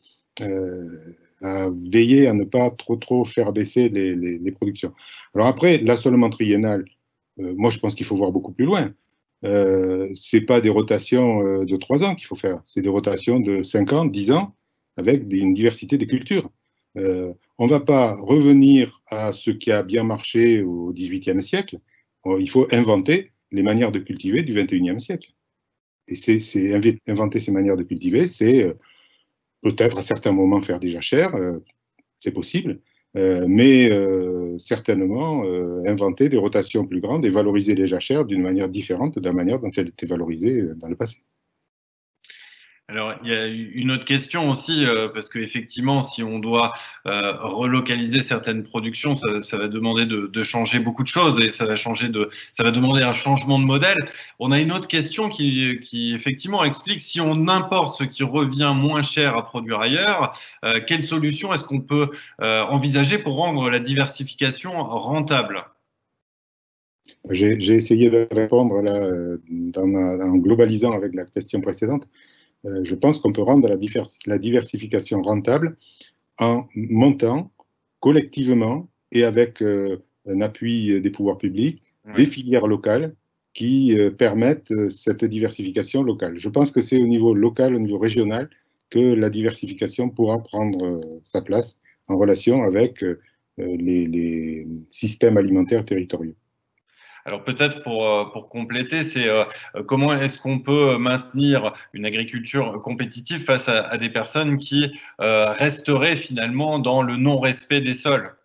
à veiller à ne pas trop faire baisser les productions. Alors après, l'assolement triennal, moi je pense qu'il faut voir beaucoup plus loin. C'est pas des rotations de 3 ans qu'il faut faire, c'est des rotations de 5 ans, 10 ans, avec une diversité des cultures. On ne va pas revenir à ce qui a bien marché au XVIIIe siècle. Il faut inventer les manières de cultiver du XXIe siècle. Et inventer ces manières de cultiver, c'est peut-être à certains moments faire des jachères, c'est possible, mais certainement inventer des rotations plus grandes et valoriser les jachères d'une manière différente de la manière dont elles étaient valorisées dans le passé. Alors, il y a une autre question aussi, parce qu'effectivement, si on doit relocaliser certaines productions, ça va demander de changer beaucoup de choses et ça va demander un changement de modèle. On a une autre question qui effectivement explique si on importe ce qui revient moins cher à produire ailleurs, quelle solution est-ce qu'on peut envisager pour rendre la diversification rentable ? J'ai essayé de répondre là, en globalisant avec la question précédente. Je pense qu'on peut rendre la diversification rentable en montant collectivement et avec un appui des pouvoirs publics, des filières locales qui permettent cette diversification locale. Je pense que c'est au niveau local, au niveau régional, que la diversification pourra prendre sa place en relation avec les systèmes alimentaires territoriaux. Alors peut-être pour compléter, c'est comment est-ce qu'on peut maintenir une agriculture compétitive face à des personnes qui resteraient finalement dans le non-respect des sols?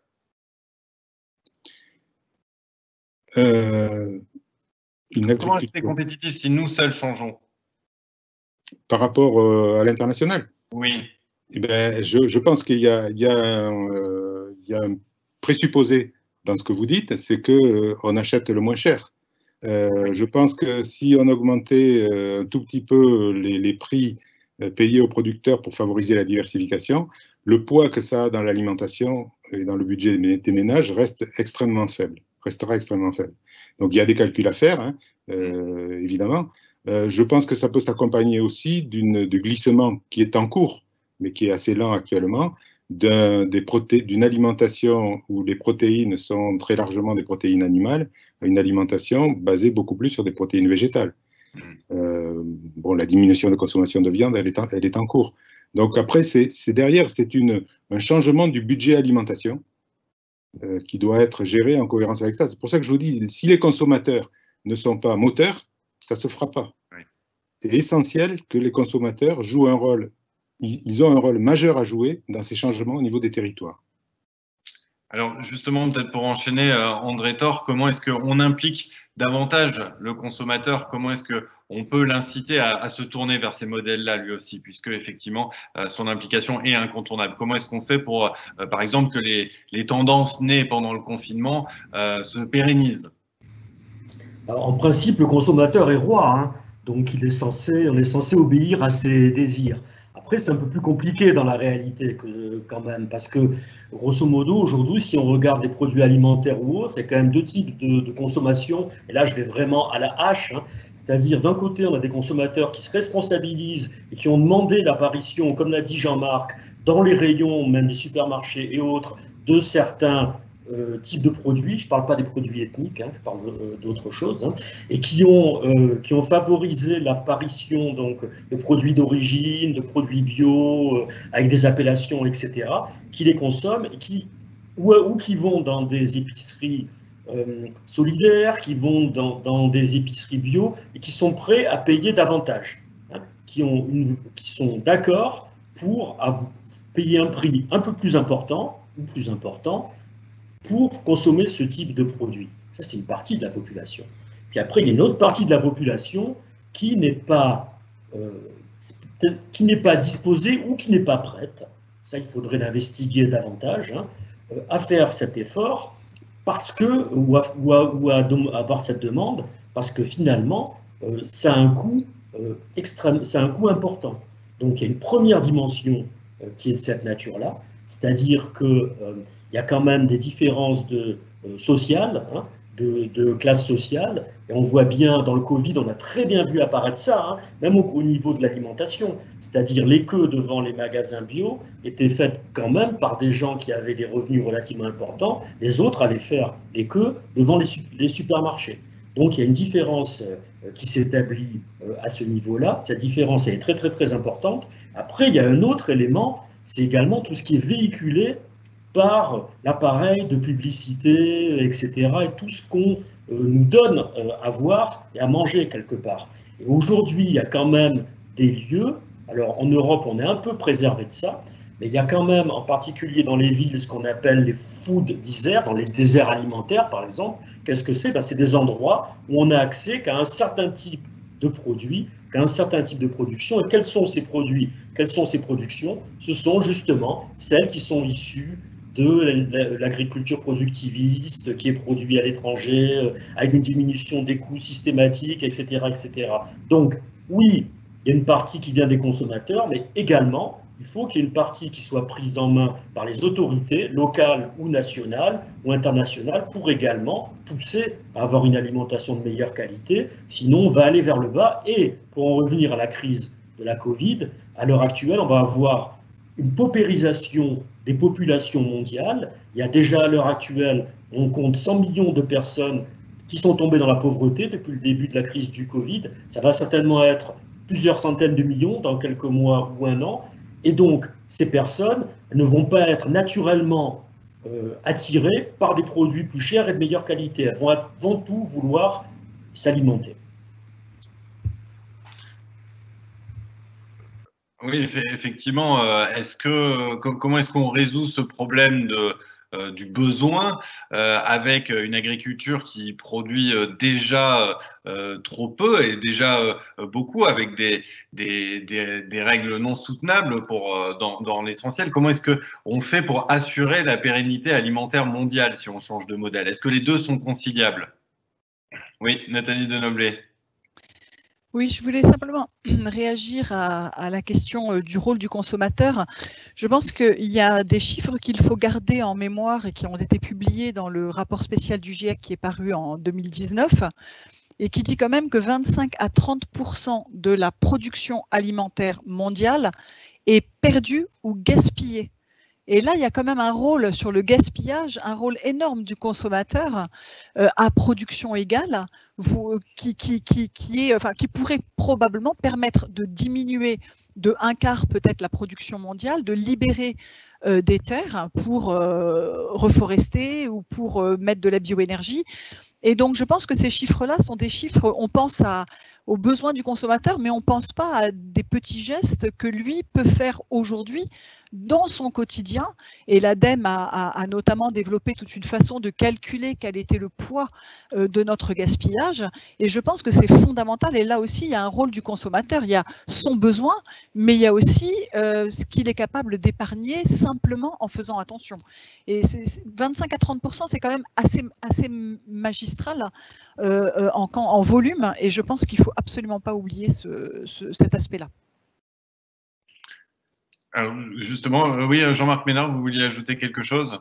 Comment rester compétitif si nous seuls changeons? Par rapport à l'international? Oui. Eh ben, je pense qu'il y a un présupposé dans ce que vous dites, c'est qu'on achète le moins cher. Je pense que si on augmentait un tout petit peu les prix payés aux producteurs pour favoriser la diversification, le poids que ça a dans l'alimentation et dans le budget des ménages restera extrêmement faible. Donc il y a des calculs à faire, hein, évidemment. Je pense que ça peut s'accompagner aussi du glissement qui est en cours, mais qui est assez lent actuellement, d'une alimentation où les protéines sont très largement des protéines animales à une alimentation basée beaucoup plus sur des protéines végétales. Bon, la diminution de consommation de viande, elle est en cours. Donc après, derrière, c'est un changement du budget alimentation qui doit être géré en cohérence avec ça. C'est pour ça que je vous dis, si les consommateurs ne sont pas moteurs, ça ne se fera pas. Oui. C'est essentiel que les consommateurs jouent un rôle. Ils ont un rôle majeur à jouer dans ces changements au niveau des territoires. Alors justement, peut-être pour enchaîner, André Thor, comment est-ce qu'on implique davantage le consommateur? Comment est-ce qu'on peut l'inciter à se tourner vers ces modèles-là lui aussi, puisque effectivement son implication est incontournable? Comment est-ce qu'on fait pour, par exemple, que les tendances nées pendant le confinement se pérennisent? Alors, en principe, le consommateur est roi, hein, donc on est censé obéir à ses désirs. Après, c'est un peu plus compliqué dans la réalité quand même, parce que grosso modo, aujourd'hui, si on regarde les produits alimentaires ou autres, il y a quand même deux types de consommation, et là je vais vraiment à la hache, hein, c'est-à-dire d'un côté, on a des consommateurs qui se responsabilisent et qui ont demandé l'apparition, comme l'a dit Jean-Marc, dans les rayons, même des supermarchés et autres, de certains types de produits, je ne parle pas des produits ethniques, hein, je parle d'autres choses, hein, et qui ont favorisé l'apparition donc de produits d'origine, de produits bio, avec des appellations, etc., qui les consomment et ou qui vont dans des épiceries solidaires, qui vont dans des épiceries bio et qui sont prêts à payer davantage, hein, qui sont d'accord pour payer un prix un peu plus important ou plus important pour consommer ce type de produit. Ça, c'est une partie de la population. Puis après, il y a une autre partie de la population qui n'est pas disposée ou qui n'est pas prête, ça, il faudrait l'investiguer davantage, hein, à faire cet effort parce que, ou à avoir cette demande, parce que finalement, ça a un coût extrême, ça a un coût important. Donc, il y a une première dimension qui est de cette nature-là, c'est-à-dire que il y a quand même des différences sociales, hein, de classe sociale, et on voit bien dans le Covid, on a très bien vu apparaître ça, hein, même au niveau de l'alimentation, c'est-à-dire les queues devant les magasins bio étaient faites quand même par des gens qui avaient des revenus relativement importants, les autres allaient faire les queues devant les supermarchés. Donc il y a une différence qui s'établit à ce niveau-là, cette différence est très très très importante. Après, il y a un autre élément, c'est également tout ce qui est véhiculé par l'appareil de publicité, etc., et tout ce qu'on nous donne à voir et à manger quelque part. Et aujourd'hui, il y a quand même des lieux, alors en Europe, on est un peu préservé de ça, mais il y a quand même, en particulier dans les villes, ce qu'on appelle les food deserts, dans les déserts alimentaires, par exemple. Qu'est-ce que c'est? C'est des endroits où on a accès qu'à un certain type de produits, qu'à un certain type de production. Et quels sont ces produits? Quelles sont ces productions? Ce sont justement celles qui sont issues de l'agriculture productiviste qui est produite à l'étranger, avec une diminution des coûts systématique, etc., etc. Donc, oui, il y a une partie qui vient des consommateurs, mais également, il faut qu'il y ait une partie qui soit prise en main par les autorités locales ou nationales ou internationales pour également pousser à avoir une alimentation de meilleure qualité. Sinon, on va aller vers le bas. Et pour en revenir à la crise de la Covid, à l'heure actuelle, on va avoir une paupérisation des populations mondiales. Il y a déjà à l'heure actuelle, on compte 100 millions de personnes qui sont tombées dans la pauvreté depuis le début de la crise du Covid. Ça va certainement être plusieurs centaines de millions dans quelques mois ou un an. Et donc, ces personnes ne vont pas être naturellement attirées par des produits plus chers et de meilleure qualité. Elles vont avant tout vouloir s'alimenter. Oui, effectivement. Comment est-ce qu'on résout ce problème du besoin avec une agriculture qui produit déjà trop peu et déjà beaucoup avec des règles non soutenables dans l'essentiel? Comment est-ce qu'on fait pour assurer la pérennité alimentaire mondiale si on change de modèle? Est-ce que les deux sont conciliables? Oui, Nathalie Denoblet. Oui, je voulais simplement réagir à la question du rôle du consommateur. Je pense qu'il y a des chiffres qu'il faut garder en mémoire et qui ont été publiés dans le rapport spécial du GIEC qui est paru en 2019 et qui dit quand même que 25 à 30% de la production alimentaire mondiale est perdue ou gaspillée. Et là, il y a quand même un rôle sur le gaspillage, un rôle énorme du consommateur à production égale, qui pourrait probablement permettre de diminuer de un quart peut-être la production mondiale, de libérer des terres pour reforester ou pour mettre de la bioénergie. Et donc, je pense que ces chiffres-là sont des chiffres, on pense aux besoins du consommateur, mais on ne pense pas à des petits gestes que lui peut faire aujourd'hui dans son quotidien. Et l'ADEME a notamment développé toute une façon de calculer quel était le poids de notre gaspillage. Et je pense que c'est fondamental. Et là aussi, il y a un rôle du consommateur. Il y a son besoin, mais il y a aussi ce qu'il est capable d'épargner simplement en faisant attention. Et 25 à 30%, c'est quand même assez magistral en volume. Et je pense qu'il ne faut absolument pas oublier cet aspect-là. Alors justement, oui, Jean-Marc Ménard, vous vouliez ajouter quelque chose?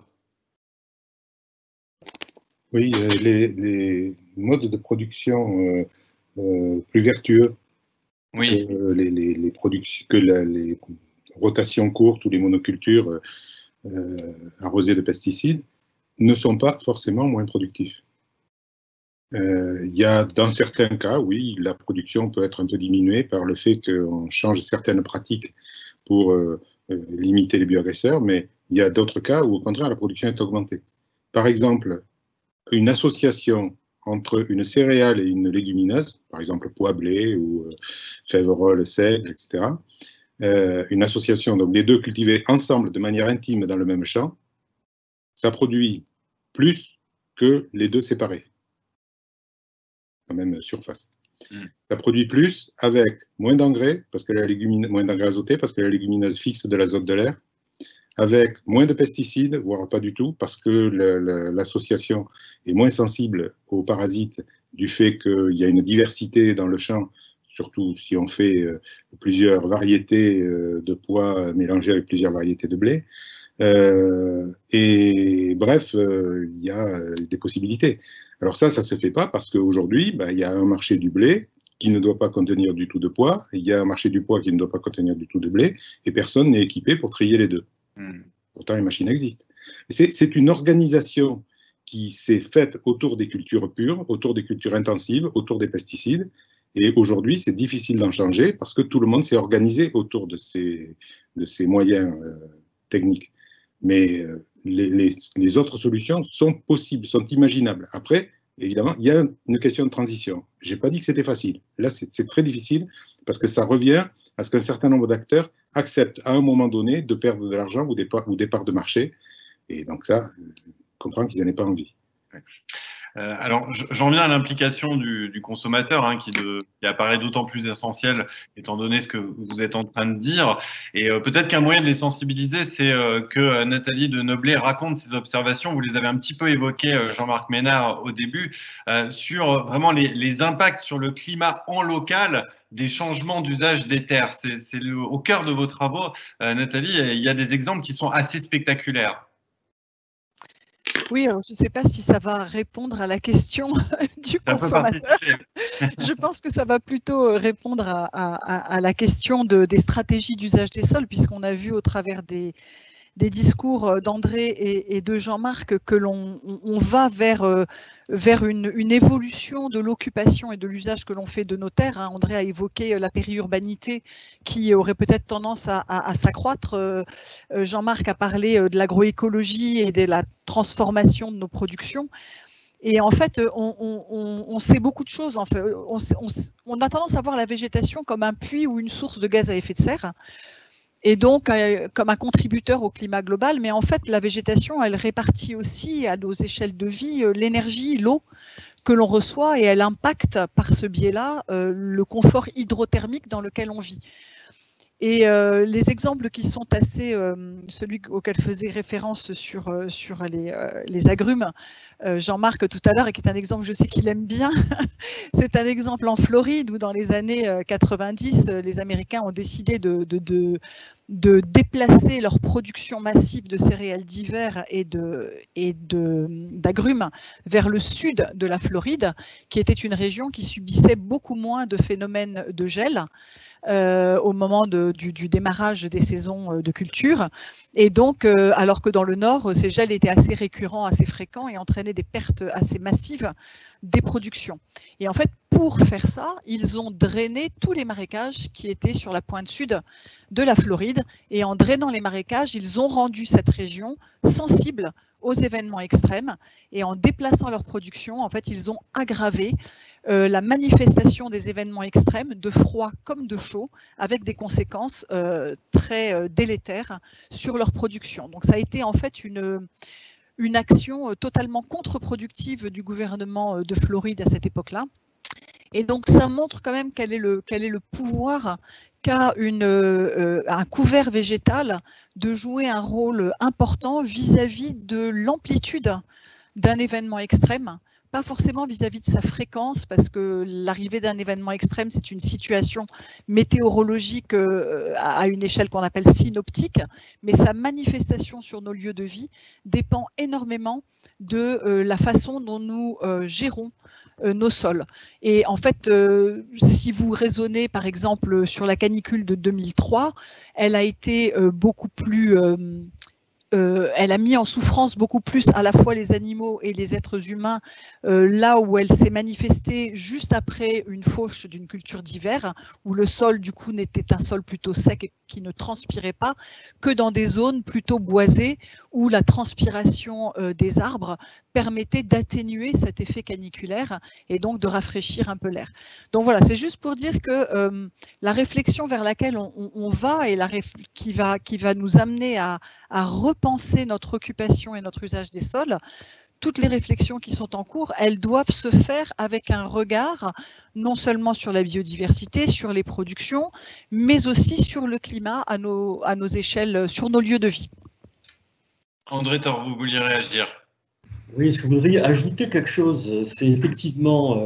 Oui, les modes de production plus vertueux oui. que les rotations courtes ou les monocultures arrosées de pesticides ne sont pas forcément moins productifs. Il y a dans certains cas, oui, la production peut être un peu diminuée par le fait qu'on change certaines pratiques pour limiter les bioagresseurs, mais il y a d'autres cas où, au contraire, la production est augmentée. Par exemple, une association entre une céréale et une légumineuse, par exemple pois blé ou fèverolles, seigle, etc., une association, donc les deux cultivés ensemble de manière intime dans le même champ, ça produit plus que les deux séparés, dans la même surface. Ça produit plus avec moins d'engrais, moins d'engrais azotés, parce que la légumineuse fixe de l'azote de l'air, avec moins de pesticides, voire pas du tout, parce que l'association est moins sensible aux parasites du fait qu'il y a une diversité dans le champ, surtout si on fait plusieurs variétés de pois mélangées avec plusieurs variétés de blé. Et bref, il y a des possibilités. Alors ça se fait pas parce qu'aujourd'hui, il y a un marché du blé qui ne doit pas contenir du tout de pois, il y a un marché du pois qui ne doit pas contenir du tout de blé, et personne n'est équipé pour trier les deux. Pourtant, les machines existent. C'est une organisation qui s'est faite autour des cultures pures, autour des cultures intensives, autour des pesticides, et aujourd'hui, c'est difficile d'en changer parce que tout le monde s'est organisé autour de ces moyens techniques. Mais les autres solutions sont possibles, sont imaginables. Après, évidemment, il y a une question de transition. Je n'ai pas dit que c'était facile. Là, c'est très difficile parce que ça revient à ce qu'un certain nombre d'acteurs acceptent à un moment donné de perdre de l'argent ou des parts de marché. Et donc ça, je comprends qu'ils n'en aient pas envie. Alors, j'en viens à l'implication du consommateur, hein, qui apparaît d'autant plus essentielle étant donné ce que vous êtes en train de dire. Et peut-être qu'un moyen de les sensibiliser, c'est que Nathalie de Noblet raconte ses observations. Vous les avez un petit peu évoquées, Jean-Marc Ménard, au début, sur vraiment les impacts sur le climat en local des changements d'usage des terres. C'est au cœur de vos travaux, Nathalie, et il y a des exemples qui sont assez spectaculaires. Oui, alors je ne sais pas si ça va répondre à la question du consommateur. Je pense que ça va plutôt répondre à la question des stratégies d'usage des sols, puisqu'on a vu au travers des discours d'André et de Jean-Marc que on va vers une évolution de l'occupation et de l'usage que l'on fait de nos terres. André a évoqué la périurbanité qui aurait peut-être tendance à s'accroître. Jean-Marc a parlé de l'agroécologie et de la transformation de nos productions. Et en fait, on sait beaucoup de choses. En fait, on a tendance à voir la végétation comme un puits ou une source de gaz à effet de serre, et donc comme un contributeur au climat global. Mais en fait, la végétation, elle répartit aussi à nos échelles de vie l'énergie, l'eau que l'on reçoit, et elle impacte par ce biais-là le confort hydrothermique dans lequel on vit. Et les exemples qui sont assez, celui auquel faisait référence sur les agrumes, Jean-Marc tout à l'heure, et qui est un exemple, je sais qu'il aime bien, c'est un exemple en Floride où dans les années 90, les Américains ont décidé de déplacer leur production massive de céréales d'hiver et d'agrumes vers le sud de la Floride, qui était une région qui subissait beaucoup moins de phénomènes de gel au moment du démarrage des saisons de culture. Et donc, alors que dans le nord, ces gels étaient assez récurrents, assez fréquents et entraînaient des pertes assez massives des productions. Et en fait, pour faire ça, ils ont drainé tous les marécages qui étaient sur la pointe sud de la Floride. Et en drainant les marécages, ils ont rendu cette région sensible aux événements extrêmes. Et en déplaçant leur production, en fait, ils ont aggravé la manifestation des événements extrêmes, de froid comme de chaud, avec des conséquences très délétères sur leur production. Donc ça a été en fait une action totalement contre-productive du gouvernement de Floride à cette époque-là. Et donc ça montre quand même quel est le pouvoir qu'a un couvert végétal de jouer un rôle important vis-à-vis de l'amplitude d'un événement extrême. Pas forcément vis-à-vis de sa fréquence, parce que l'arrivée d'un événement extrême, c'est une situation météorologique à une échelle qu'on appelle synoptique, mais sa manifestation sur nos lieux de vie dépend énormément de la façon dont nous gérons nos sols. Et en fait, si vous raisonnez par exemple sur la canicule de 2003, elle a été beaucoup plus... elle a mis en souffrance beaucoup plus à la fois les animaux et les êtres humains, là où elle s'est manifestée juste après une fauche d'une culture d'hiver, où le sol du coup n'était un sol plutôt sec et qui ne transpirait pas, que dans des zones plutôt boisées où la transpiration des arbres permettait d'atténuer cet effet caniculaire et donc de rafraîchir un peu l'air. Donc voilà, c'est juste pour dire que la réflexion vers laquelle on va et qui va nous amener à repenser notre occupation et notre usage des sols, toutes les réflexions qui sont en cours, elles doivent se faire avec un regard non seulement sur la biodiversité, sur les productions, mais aussi sur le climat à nos échelles, sur nos lieux de vie. André Thor, vous vouliez réagir? Oui, je voudrais ajouter quelque chose. C'est effectivement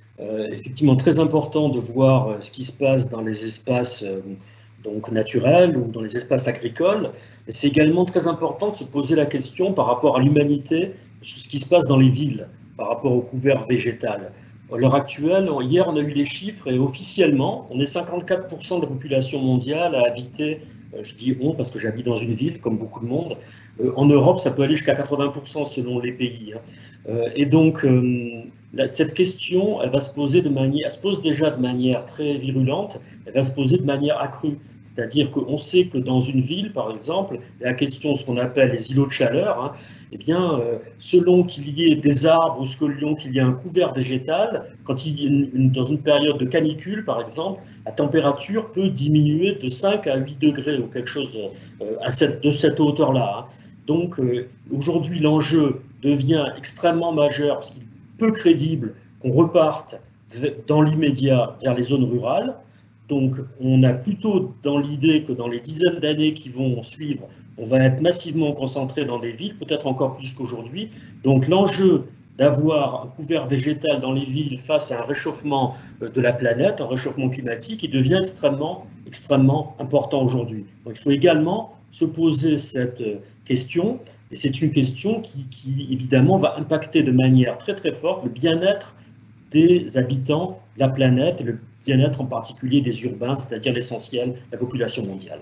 très important de voir ce qui se passe dans les espaces donc naturels ou dans les espaces agricoles. Mais c'est également très important de se poser la question par rapport à l'humanité, sur ce qui se passe dans les villes, par rapport au couvert végétal. À l'heure actuelle, hier on a eu les chiffres et officiellement, on est 54% de la population mondiale à habiter, je dis on parce que j'habite dans une ville comme beaucoup de monde. En Europe, ça peut aller jusqu'à 80% selon les pays. Et donc, cette question, elle se pose déjà de manière très virulente, elle va se poser de manière accrue. C'est-à-dire qu'on sait que dans une ville, par exemple, la question de ce qu'on appelle les îlots de chaleur, eh bien, selon qu'il y ait des arbres ou selon qu'il y ait un couvert végétal, quand il y a dans une période de canicule, par exemple, la température peut diminuer de 5 à 8 degrés ou quelque chose de cette hauteur-là. Donc aujourd'hui, l'enjeu devient extrêmement majeur parce qu'il est peu crédible qu'on reparte dans l'immédiat vers les zones rurales. Donc on a plutôt dans l'idée que dans les dizaines d'années qui vont suivre, on va être massivement concentré dans des villes, peut-être encore plus qu'aujourd'hui. Donc l'enjeu d'avoir un couvert végétal dans les villes face à un réchauffement de la planète, un réchauffement climatique, il devient extrêmement important aujourd'hui. Donc il faut également se poser cette question, et c'est une question qui évidemment va impacter de manière très très forte le bien-être des habitants de la planète, et le bien-être en particulier des urbains, c'est-à-dire l'essentiel de la population mondiale.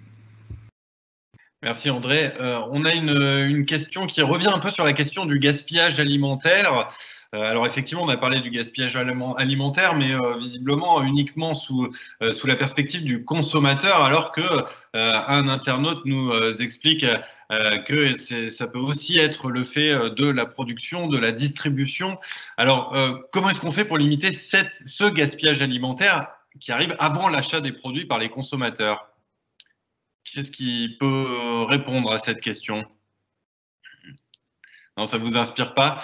Merci André. On a une question qui revient un peu sur la question du gaspillage alimentaire. Alors effectivement, on a parlé du gaspillage alimentaire, mais visiblement uniquement sous la perspective du consommateur, alors que un internaute nous explique que ça peut aussi être le fait de la production, de la distribution. Alors, comment est-ce qu'on fait pour limiter ce gaspillage alimentaire qui arrive avant l'achat des produits par les consommateurs? Qu'est-ce qui peut répondre à cette question? Non, ça ne vous inspire pas.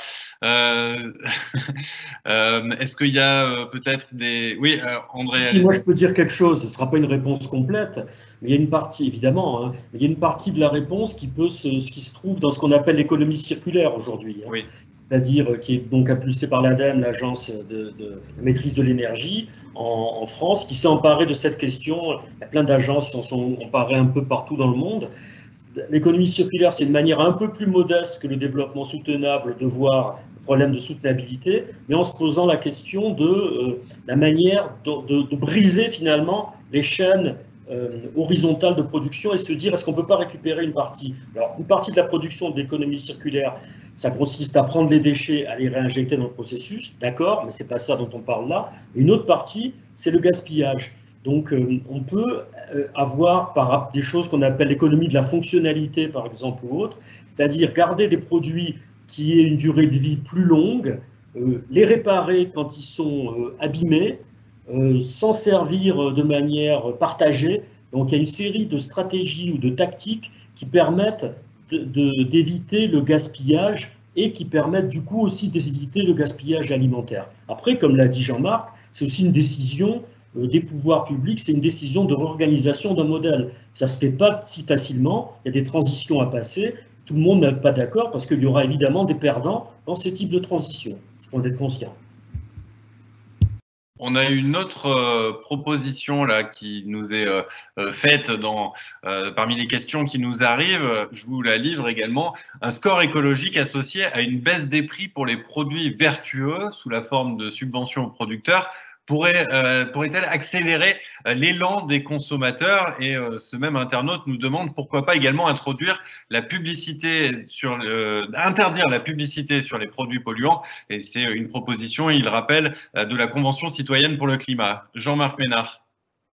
Est-ce qu'il y a peut-être des... Oui, André. Si, moi je peux dire quelque chose, ce ne sera pas une réponse complète, mais il y a une partie, évidemment, il y a une partie de la réponse qui se trouve dans ce qu'on appelle l'économie circulaire aujourd'hui. Oui. C'est-à-dire qui est donc impulsée par l'ADEME, l'Agence de maîtrise de l'énergie en France, qui s'est emparée de cette question. Il y a plein d'agences qui s'en sont emparées un peu partout dans le monde. L'économie circulaire, c'est une manière un peu plus modeste que le développement soutenable de voir le problème de soutenabilité, mais en se posant la question de la manière de briser finalement les chaînes horizontale de production et se dire est-ce qu'on ne peut pas récupérer une partie. Alors, une partie de la production de l'économie circulaire, ça consiste à prendre les déchets, à les réinjecter dans le processus, d'accord, mais ce n'est pas ça dont on parle là. Une autre partie, c'est le gaspillage. Donc, on peut avoir des choses qu'on appelle l'économie de la fonctionnalité, par exemple, ou autre, c'est-à-dire garder des produits qui aient une durée de vie plus longue, les réparer quand ils sont abîmés, s'en servir de manière partagée. Donc, il y a une série de stratégies ou de tactiques qui permettent d'éviter le gaspillage et qui permettent du coup aussi d'éviter le gaspillage alimentaire. Après, comme l'a dit Jean-Marc, c'est aussi une décision des pouvoirs publics, c'est une décision de réorganisation d'un modèle. Ça ne se fait pas si facilement, il y a des transitions à passer, tout le monde n'est pas d'accord parce qu'il y aura évidemment des perdants dans ces types de transitions, il faut en être conscient. On a une autre proposition là qui nous est faite parmi les questions qui nous arrivent. Je vous la livre également. Un score écologique associé à une baisse des prix pour les produits vertueux sous la forme de subventions aux producteurs pourrait-elle accélérer l'élan des consommateurs? Et ce même internaute nous demande pourquoi pas également interdire la publicité sur les produits polluants. Et c'est une proposition, il rappelle, de la Convention citoyenne pour le climat. Jean-Marc Ménard.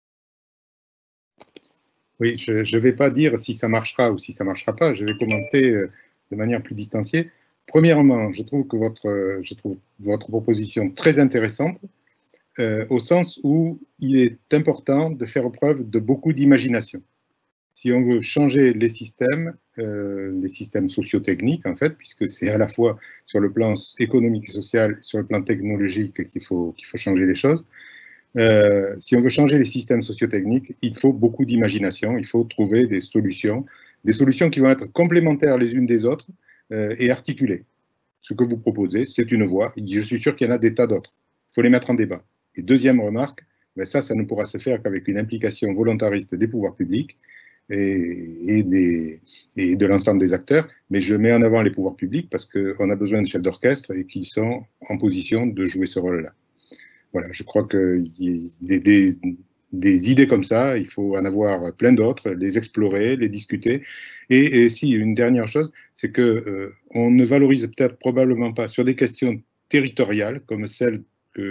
Oui, je ne vais pas dire si ça marchera ou si ça ne marchera pas, je vais commenter de manière plus distanciée. Premièrement, je trouve votre proposition très intéressante, au sens où il est important de faire preuve de beaucoup d'imagination. Si on veut changer les systèmes socio-techniques, en fait, puisque c'est à la fois sur le plan économique et social, sur le plan technologique qu'il faut changer les choses, si on veut changer les systèmes socio-techniques, il faut beaucoup d'imagination, il faut trouver des solutions qui vont être complémentaires les unes des autres et articulées. Ce que vous proposez, c'est une voie. Je suis sûr qu'il y en a des tas d'autres. Il faut les mettre en débat. Et deuxième remarque, ben ça ne pourra se faire qu'avec une implication volontariste des pouvoirs publics et de l'ensemble des acteurs. Mais je mets en avant les pouvoirs publics parce qu'on a besoin de chefs d'orchestre et qui sont en position de jouer ce rôle-là. Voilà, je crois que des idées comme ça, il faut en avoir plein d'autres, les explorer, les discuter. Et si, une dernière chose, c'est que on ne valorise probablement pas sur des questions territoriales comme celle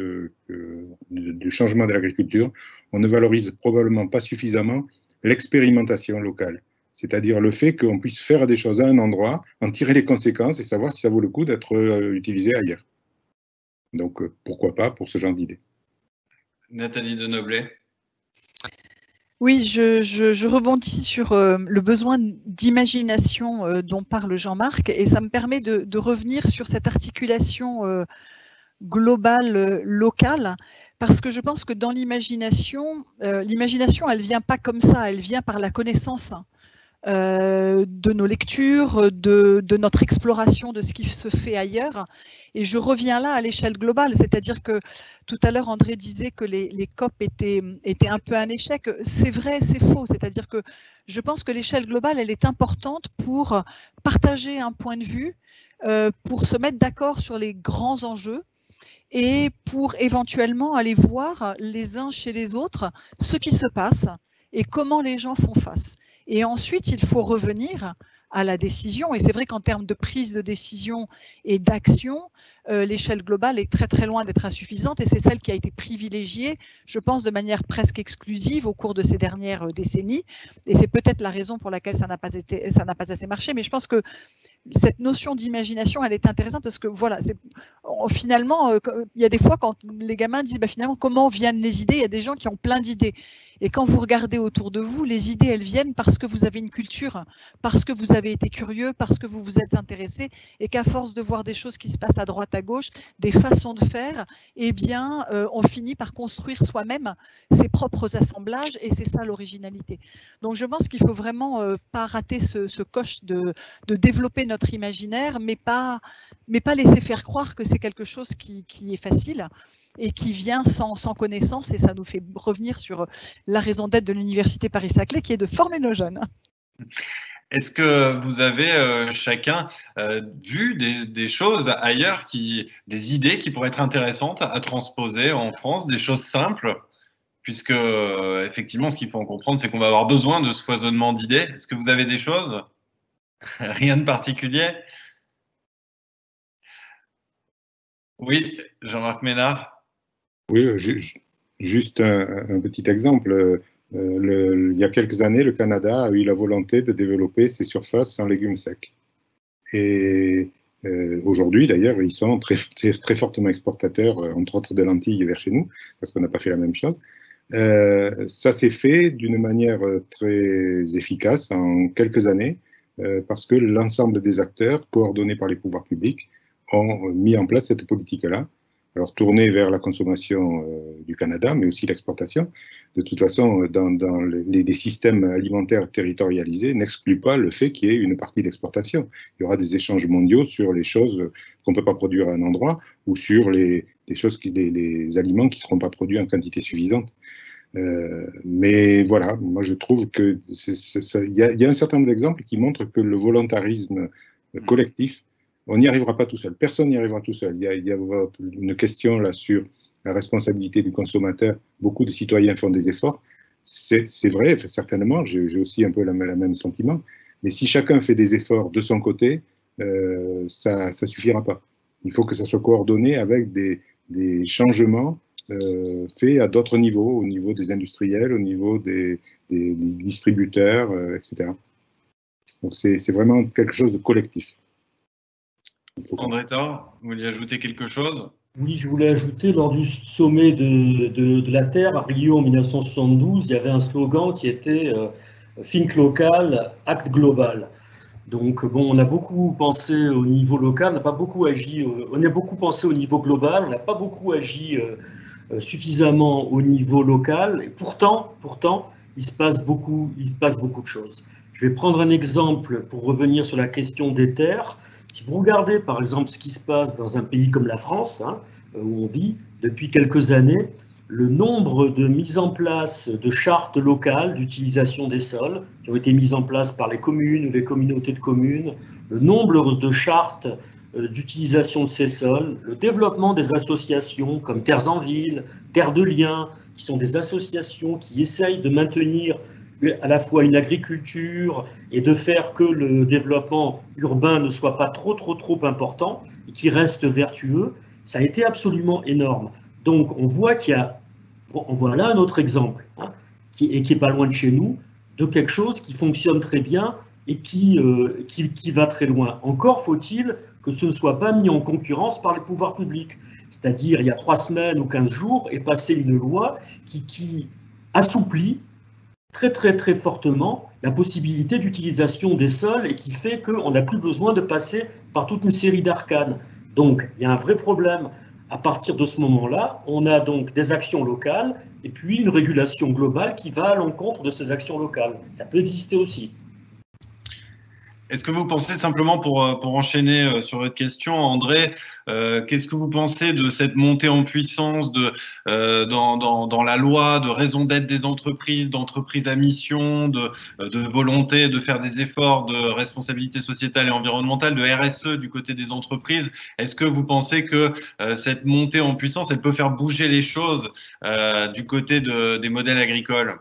du changement de l'agriculture, on ne valorise probablement pas suffisamment l'expérimentation locale. C'est-à-dire le fait qu'on puisse faire des choses à un endroit, en tirer les conséquences et savoir si ça vaut le coup d'être utilisé ailleurs. Donc, pourquoi pas pour ce genre d'idée. Nathalie Denoblet. Oui, je rebondis sur le besoin d'imagination dont parle Jean-Marc et ça me permet de revenir sur cette articulation globale, locale, parce que je pense que dans l'imagination, elle vient pas comme ça, elle vient par la connaissance de nos lectures, de notre exploration de ce qui se fait ailleurs. Et je reviens là à l'échelle globale, c'est-à-dire que tout à l'heure André disait que les COP étaient un peu un échec. C'est vrai, c'est faux, c'est-à-dire que je pense que l'échelle globale, elle est importante pour partager un point de vue, pour se mettre d'accord sur les grands enjeux, et pour éventuellement aller voir les uns chez les autres ce qui se passe et comment les gens font face. Et ensuite, il faut revenir à la décision. Et c'est vrai qu'en termes de prise de décision et d'action, l'échelle globale est très très loin d'être insuffisante et c'est celle qui a été privilégiée, je pense, de manière presque exclusive au cours de ces dernières décennies. Et c'est peut-être la raison pour laquelle ça n'a pas assez marché. Mais je pense que cette notion d'imagination, elle est intéressante parce que voilà, finalement, il y a des fois quand les gamins disent finalement comment viennent les idées, il y a des gens qui ont plein d'idées. Et quand vous regardez autour de vous, les idées, elles viennent parce que vous avez une culture, parce que vous avez été curieux, parce que vous vous êtes intéressé et qu'à force de voir des choses qui se passent à droite, à gauche, des façons de faire, eh bien, on finit par construire soi-même ses propres assemblages et c'est ça l'originalité. Donc, je pense qu'il ne faut vraiment pas rater ce coche de développer notre imaginaire, mais pas laisser faire croire que c'est quelque chose qui est facile et qui vient sans connaissance, et ça nous fait revenir sur la raison d'être de l'Université Paris-Saclay, qui est de former nos jeunes. Est-ce que vous avez chacun vu des choses ailleurs, des idées qui pourraient être intéressantes à transposer en France, des choses simples? puisque effectivement, ce qu'il faut en comprendre, c'est qu'on va avoir besoin de ce foisonnement d'idées. Est-ce que vous avez des choses? Rien de particulier? Oui, Jean-Marc Ménard. Oui, juste un petit exemple. Il y a quelques années, le Canada a eu la volonté de développer ses surfaces en légumes secs. Et aujourd'hui, d'ailleurs, ils sont très fortement exportateurs, entre autres de lentilles vers chez nous, parce qu'on n'a pas fait la même chose. Ça s'est fait d'une manière très efficace en quelques années, parce que l'ensemble des acteurs, coordonnés par les pouvoirs publics, ont mis en place cette politique-là. Alors, tournée vers la consommation du Canada, mais aussi l'exportation. De toute façon, dans les systèmes alimentaires territorialisés n'excluent pas le fait qu'il y ait une partie d'exportation. Il y aura des échanges mondiaux sur les choses qu'on ne peut pas produire à un endroit ou sur les aliments qui ne seront pas produits en quantité suffisante. Mais voilà, moi je trouve que il y a un certain nombre d'exemples qui montrent que le volontarisme collectif, on n'y arrivera pas tout seul. Personne n'y arrivera tout seul. Il y a une question là sur la responsabilité du consommateur. Beaucoup de citoyens font des efforts. C'est vrai, certainement. J'ai aussi un peu le même sentiment. Mais si chacun fait des efforts de son côté, ça suffira pas. Il faut que ça soit coordonné avec des changements faits à d'autres niveaux, au niveau des industriels, au niveau des distributeurs, etc. Donc c'est vraiment quelque chose de collectif. André Thor, vous vouliez ajouter quelque chose? Oui, je voulais ajouter, lors du sommet de la Terre à Rio en 1972, il y avait un slogan qui était Think local, act global. Donc bon, on a beaucoup pensé au niveau local, on n'a pas beaucoup agi, on a beaucoup pensé au niveau global, on n'a pas beaucoup agi suffisamment au niveau local, et pourtant, il se passe beaucoup de choses. Je vais prendre un exemple pour revenir sur la question des terres. Si vous regardez par exemple ce qui se passe dans un pays comme la France, hein, où on vit depuis quelques années, le nombre de mises en place de chartes locales d'utilisation des sols qui ont été mises en place par les communes ou les communautés de communes, le nombre de chartes d'utilisation de ces sols, le développement des associations comme Terres en Ville, Terres de Liens, qui sont des associations qui essayent de maintenir à la fois une agriculture et de faire que le développement urbain ne soit pas trop important et qui reste vertueux, ça a été absolument énorme. Donc on voit on voit là un autre exemple, hein, qui est pas loin de chez nous, de quelque chose qui fonctionne très bien et qui va très loin. Encore faut-il que ce ne soit pas mis en concurrence par les pouvoirs publics. C'est-à-dire, il y a 3 semaines ou 15 jours est passée une loi qui assouplit très fortement la possibilité d'utilisation des sols et qui fait qu'on n'a plus besoin de passer par toute une série d'arcanes. Donc, il y a un vrai problème. À partir de ce moment-là, on a donc des actions locales et puis une régulation globale qui va à l'encontre de ces actions locales. Ça peut exister aussi. Est-ce que vous pensez, simplement pour enchaîner sur votre question, André, qu'est-ce que vous pensez de cette montée en puissance dans la loi, de raison d'être des entreprises, d'entreprises à mission, de volonté de faire des efforts de responsabilité sociétale et environnementale, de RSE du côté des entreprises? Est-ce que vous pensez que cette montée en puissance, elle peut faire bouger les choses du côté des modèles agricoles?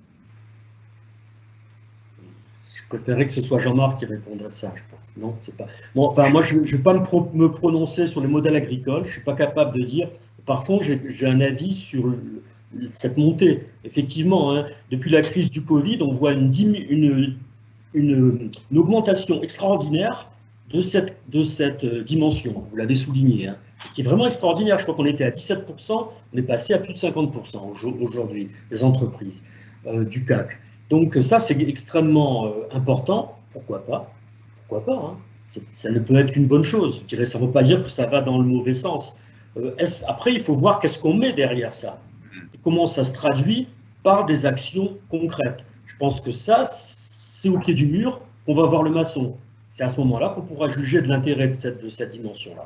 Je préférerais que ce soit Jean-Marc qui réponde à ça, je pense. Non, c'est pas. Bon, enfin, moi, je ne vais pas me prononcer sur les modèles agricoles. Je ne suis pas capable de dire. Par contre, j'ai un avis sur cette montée. Effectivement, hein, depuis la crise du Covid, on voit une augmentation extraordinaire de cette dimension. Vous l'avez souligné, hein, qui est vraiment extraordinaire. Je crois qu'on était à 17%, on est passé à plus de 50% aujourd'hui, les entreprises du CAC. Donc ça, c'est extrêmement important. Pourquoi pas? Pourquoi pas, hein? Ça ne peut être qu'une bonne chose. Je dirais, ça ne veut pas dire que ça va dans le mauvais sens. Après, il faut voir qu'est-ce qu'on met derrière ça. Et comment ça se traduit par des actions concrètes. Je pense que ça, c'est au pied du mur qu'on va voir le maçon. C'est à ce moment-là qu'on pourra juger de l'intérêt de cette dimension-là.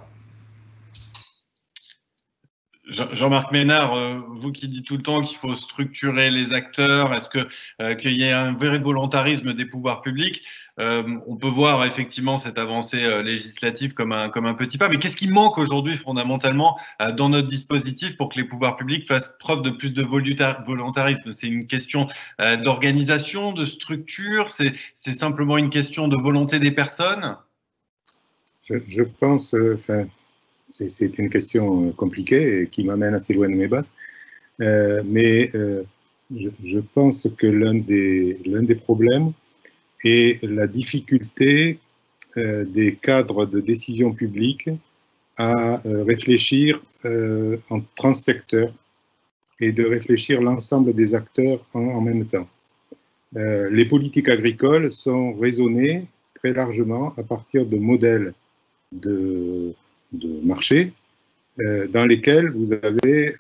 Jean-Marc Ménard, vous qui dites tout le temps qu'il faut structurer les acteurs, est-ce qu'il y a un vrai volontarisme des pouvoirs publics? On peut voir effectivement cette avancée législative comme un petit pas, mais qu'est-ce qui manque aujourd'hui fondamentalement dans notre dispositif pour que les pouvoirs publics fassent preuve de plus de volontarisme? C'est une question d'organisation, de structure, c'est simplement une question de volonté des personnes? Je pense, c'est une question compliquée et qui m'amène assez loin de mes bases, mais je pense que l'un des problèmes est la difficulté des cadres de décision publique à réfléchir en transsecteur et de réfléchir l'ensemble des acteurs en même temps. Les politiques agricoles sont raisonnées très largement à partir de modèles de marché dans lesquels vous avez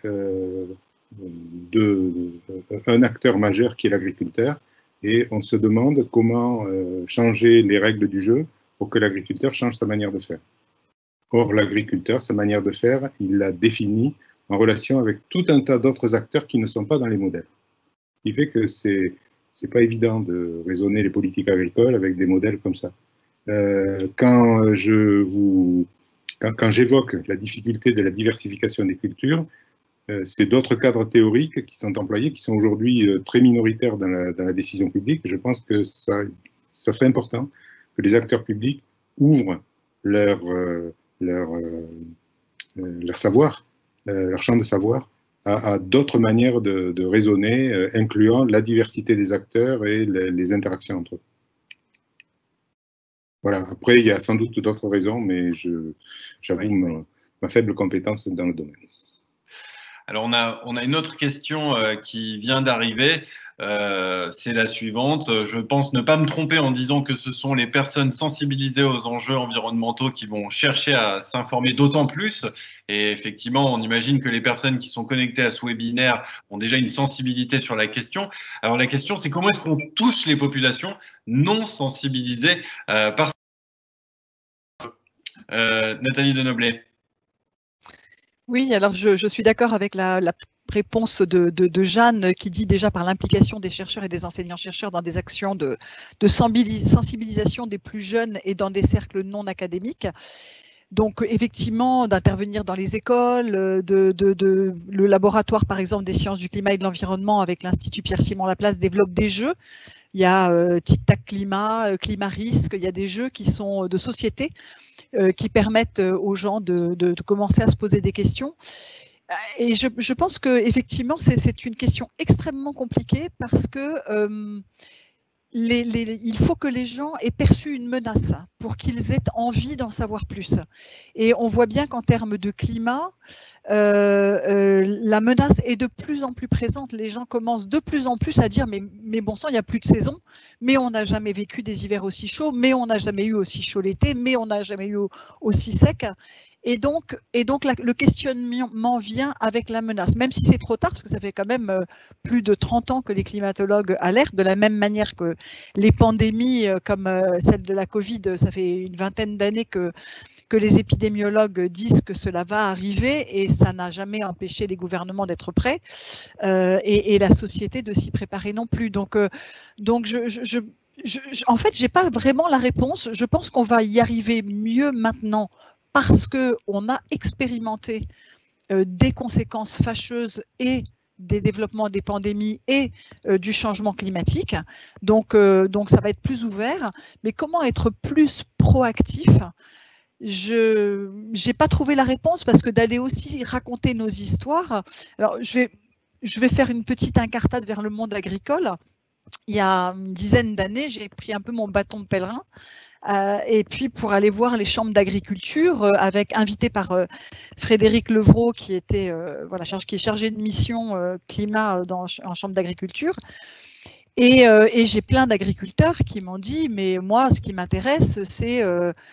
un acteur majeur qui est l'agriculteur, et on se demande comment changer les règles du jeu pour que l'agriculteur change sa manière de faire. Or, l'agriculteur, sa manière de faire, il l'a définie en relation avec tout un tas d'autres acteurs qui ne sont pas dans les modèles. Ce qui fait que c'est pas évident de raisonner les politiques agricoles avec des modèles comme ça. Quand j'évoque la difficulté de la diversification des cultures, c'est d'autres cadres théoriques qui sont employés, qui sont aujourd'hui très minoritaires dans la décision publique. Je pense que ça serait important que les acteurs publics ouvrent leur savoir, leur champ de savoir, à d'autres manières de raisonner, incluant la diversité des acteurs et les interactions entre eux. Voilà. Après, il y a sans doute d'autres raisons, mais j'avoue ma faible compétence dans le domaine. Alors, on a une autre question qui vient d'arriver. C'est la suivante. Je pense ne pas me tromper en disant que ce sont les personnes sensibilisées aux enjeux environnementaux qui vont chercher à s'informer d'autant plus. Et effectivement, on imagine que les personnes qui sont connectées à ce webinaire ont déjà une sensibilité sur la question. Alors, la question, c'est comment est-ce qu'on touche les populations non sensibilisées par Nathalie Denoblet. Oui, alors je suis d'accord avec la réponse de Jeanne qui dit déjà par l'implication des chercheurs et des enseignants-chercheurs dans des actions de sensibilisation des plus jeunes et dans des cercles non académiques. Donc effectivement, d'intervenir dans les écoles, le laboratoire par exemple des sciences du climat et de l'environnement avec l'Institut Pierre-Simon Laplace développe des jeux. Il y a Tic-Tac Climat, Climat Risque, il y a des jeux qui sont de société qui permettent aux gens de commencer à se poser des questions. Et je pense qu'effectivement, c'est une question extrêmement compliquée parce que il faut que les gens aient perçu une menace pour qu'ils aient envie d'en savoir plus. Et on voit bien qu'en termes de climat, la menace est de plus en plus présente. Les gens commencent de plus en plus à dire mais bon sang, il n'y a plus de saison, mais on n'a jamais vécu des hivers aussi chauds, mais on n'a jamais eu aussi chaud l'été, mais on n'a jamais eu aussi sec. Et donc le questionnement vient avec la menace, même si c'est trop tard, parce que ça fait quand même plus de 30 ans que les climatologues alertent, de la même manière que les pandémies comme celle de la Covid, ça fait une vingtaine d'années que les épidémiologues disent que cela va arriver et ça n'a jamais empêché les gouvernements d'être prêts et la société de s'y préparer non plus. Donc en fait, j'ai pas vraiment la réponse. Je pense qu'on va y arriver mieux maintenant parce qu'on a expérimenté des conséquences fâcheuses et des développements des pandémies et du changement climatique. Donc ça va être plus ouvert. Mais comment être plus proactif ? Je n'ai pas trouvé la réponse parce que d'aller aussi raconter nos histoires. Alors, je vais faire une petite incartade vers le monde agricole. Il y a une dizaine d'années, j'ai pris un peu mon bâton de pèlerin. Et puis pour aller voir les chambres d'agriculture, invité par Frédéric Levrault qui était qui est chargé de mission climat en chambre d'agriculture. Et j'ai plein d'agriculteurs qui m'ont dit mais moi ce qui m'intéresse c'est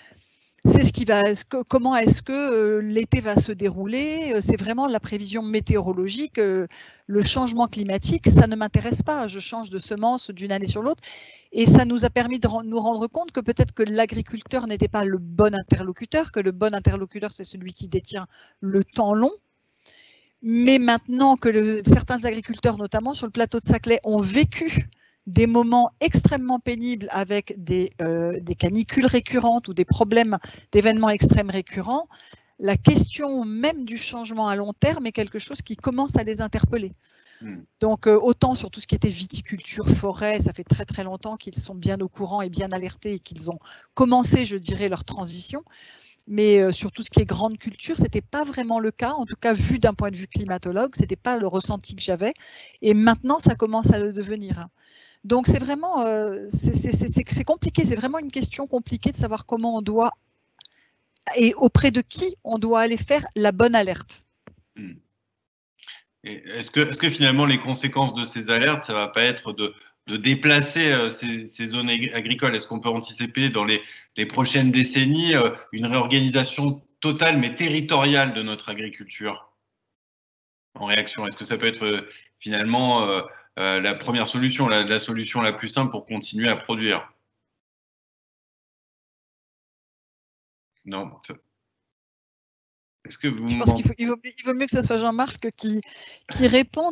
comment est-ce que l'été va se dérouler, c'est vraiment la prévision météorologique, le changement climatique, ça ne m'intéresse pas, je change de semence d'une année sur l'autre. Et ça nous a permis de nous rendre compte que peut-être que l'agriculteur n'était pas le bon interlocuteur, que le bon interlocuteur c'est celui qui détient le temps long. Mais maintenant que certains agriculteurs, notamment sur le plateau de Saclay, ont vécu des moments extrêmement pénibles avec des canicules récurrentes ou des problèmes d'événements extrêmes récurrents, la question même du changement à long terme est quelque chose qui commence à les interpeller. Donc autant sur tout ce qui était viticulture, forêt, ça fait très très longtemps qu'ils sont bien au courant et bien alertés et qu'ils ont commencé, je dirais, leur transition. Mais sur tout ce qui est grande culture, ce n'était pas vraiment le cas, en tout cas vu d'un point de vue climatologue, ce n'était pas le ressenti que j'avais. Et maintenant, ça commence à le devenir. Donc c'est vraiment, c'est compliqué, c'est vraiment une question compliquée de savoir comment on doit, et auprès de qui on doit aller faire la bonne alerte. Est-ce que finalement les conséquences de ces alertes, ça ne va pas être de déplacer ces zones agricoles? Est-ce qu'on peut anticiper dans les prochaines décennies une réorganisation totale mais territoriale de notre agriculture en réaction? Est-ce que ça peut être finalement la première solution, la solution la plus simple pour continuer à produire? Non. Est-ce que vous... Je pense qu'il vaut mieux que ce soit Jean-Marc qui réponde